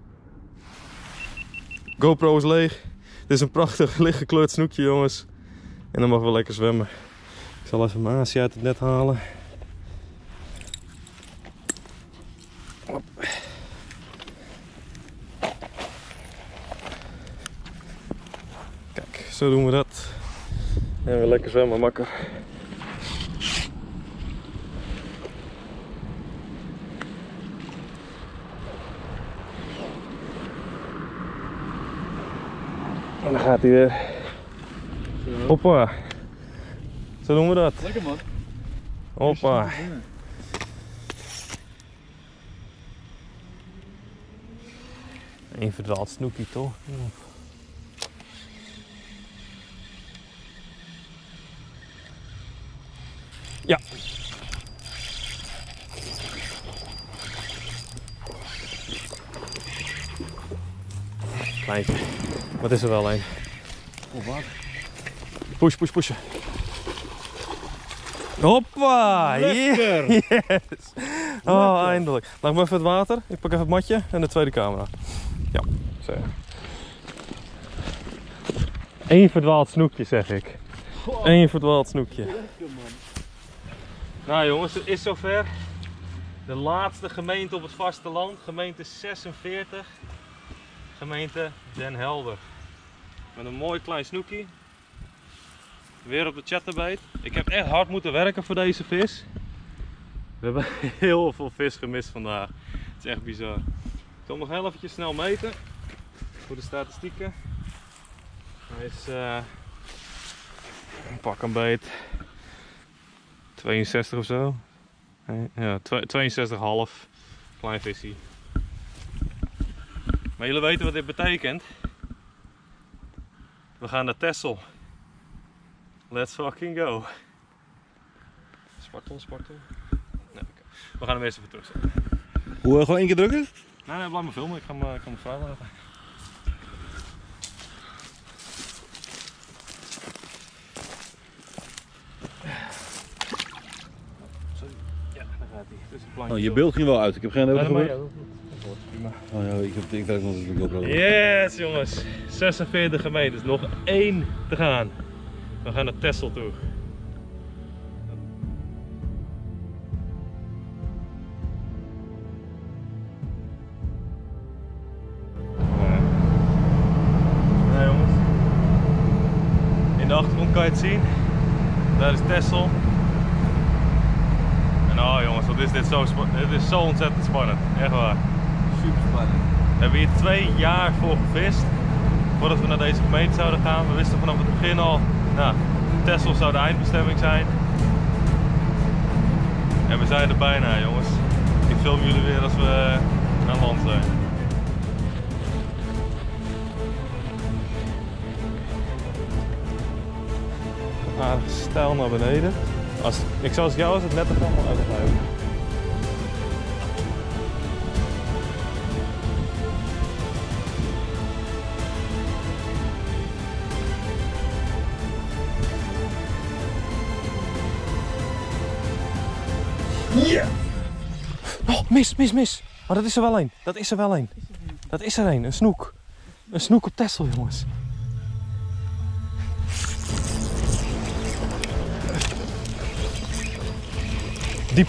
S1: GoPro is leeg. Het is een prachtig lichtgekleurd snoekje jongens. En dan mag weer lekker zwemmen. Ik zal even mijn Aasje uit het net halen. Hop. Kijk, zo doen we dat. En weer lekker zwemmen, makker. En dan gaat hij weer. Hoppa. Zo doen we dat.
S2: Lekker man.
S1: Hoppa. Een verdwaald snoekie toch? Ja. Kleintje. Wat is er wel een?
S2: Oh, wat?
S1: Push, push, pushen. Hoppa!
S2: Lekker!
S1: Yes! Oh, eindelijk. Laat me even het water. Ik pak even het matje en de tweede camera. Ja, zo. Eén verdwaald snoekje zeg ik. Eén verdwaald snoekje.
S2: Lekker man.
S1: Nou jongens, het is zover. De laatste gemeente op het vasteland, gemeente 46, gemeente Den Helder. Met een mooi klein snoekie. Weer op de chatterbait. Ik heb echt hard moeten werken voor deze vis. We hebben heel veel vis gemist vandaag. Het is echt bizar. Ik zal hem nog heel eventjes snel meten voor de statistieken. Hij is pak een beet 62 of zo. Ja, 62,5. Klein visie. Maar jullie weten wat dit betekent. We gaan naar Texel. Let's fucking go. Spartel, spartel. Nee, okay. We gaan hem eerst even terugzetten.
S2: Hoe, gewoon één keer drukken?
S1: Nee, blijf maar filmen. Ik ga hem vrij laten. Ja, daar gaat hij. Dus
S2: Oh, je beeld ging wel uit. Ik heb geen
S1: nee,
S2: hele
S1: maar
S2: gehoord.
S1: ja,
S3: wordt prima.
S7: Oh ja, ik werk nog natuurlijk op.
S3: Yes jongens, 46 gemeentes, nog 1 te gaan. We gaan naar Texel toe. Nou jongens, in de achtergrond kan je het zien. Daar is Texel. En oh jongens, wat is dit dit is zo ontzettend spannend, echt waar.
S7: Super spannend.
S3: We hebben hier 2 jaar voor gevist, voordat we naar deze gemeente zouden gaan. We wisten vanaf het begin al, nou, Texel zou de eindbestemming zijn. En we zijn er bijna jongens. Ik film jullie weer als we aan land zijn. Aardig stijl naar beneden. Ik zou als jou het net er allemaal uitblijven. Yeah! Oh, mis! Maar dat is er wel een. Dat is er een. Een snoek. Een snoek op Texel, jongens. Diep.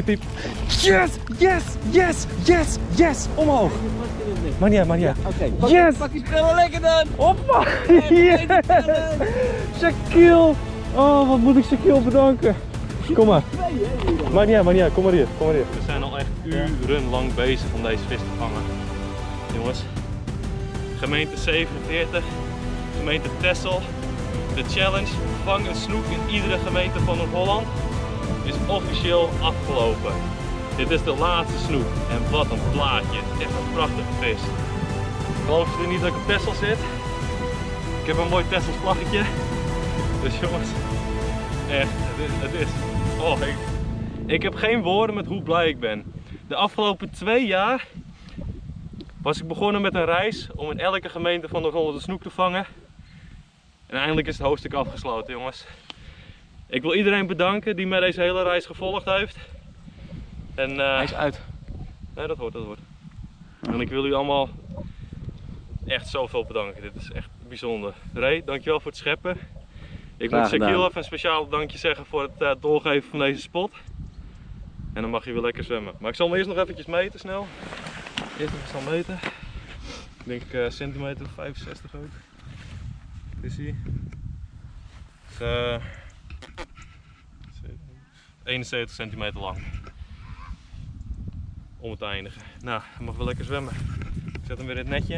S3: Yes! Omhoog. Maar niet uit.
S7: Oké,
S3: Yes!
S7: pak die spullen lekker dan!
S3: Hoppa! Yes! Shaquille! Oh, wat moet ik Shaquille bedanken. Kom maar. Maakt niet uit. Kom maar hier. We zijn al echt urenlang bezig om deze vis te vangen. Jongens. Gemeente 47, gemeente Texel. De challenge, vang een snoek in iedere gemeente van Noord-Holland, is officieel afgelopen. Dit is de laatste snoek. En wat een plaatje. Echt een prachtige vis. Geloof je niet dat ik op Texel zit? Ik heb een mooi Texels vlaggetje. Dus jongens, echt, het is... Oh, ik heb geen woorden met hoe blij ik ben. De afgelopen 2 jaar was ik begonnen met een reis om in elke gemeente van Noord-Holland een snoek te vangen. En eindelijk is het hoofdstuk afgesloten, jongens. Ik wil iedereen bedanken die mij deze hele reis gevolgd heeft. En, hij is uit. Nee, dat hoort. En ik wil jullie allemaal echt zoveel bedanken. Dit is echt bijzonder. Ray, dankjewel voor het scheppen. Ik moet Shaquille even een speciaal dankje zeggen voor het doorgeven van deze spot. En dan mag je weer lekker zwemmen. Maar ik zal hem eerst nog eventjes meten snel. Eerst even snel meten. Ik denk centimeter 65 ook. Dit is hij. Dus, 71 centimeter lang. Om het te eindigen. Nou, hij mag wel lekker zwemmen. Ik zet hem weer in het netje.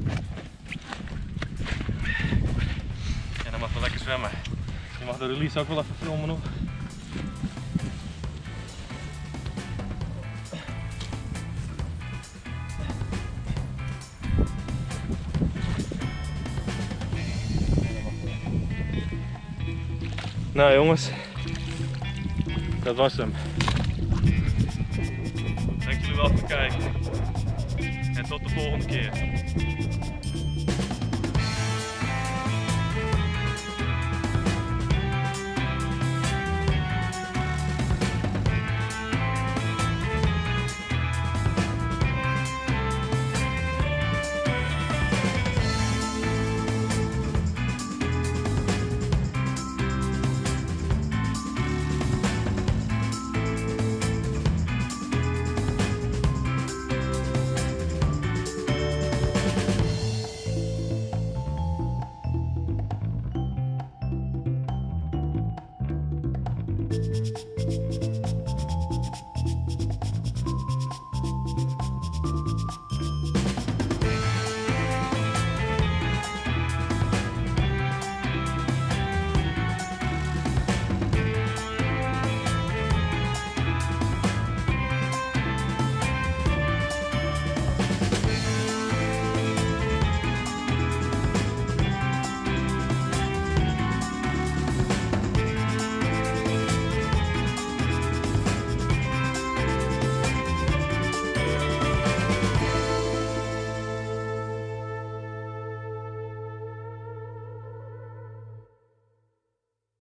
S3: En hij mag wel lekker zwemmen. Je mag de release ook wel even filmen nog. Nou jongens, dat was hem. Dank jullie wel voor het kijken. En tot de volgende keer.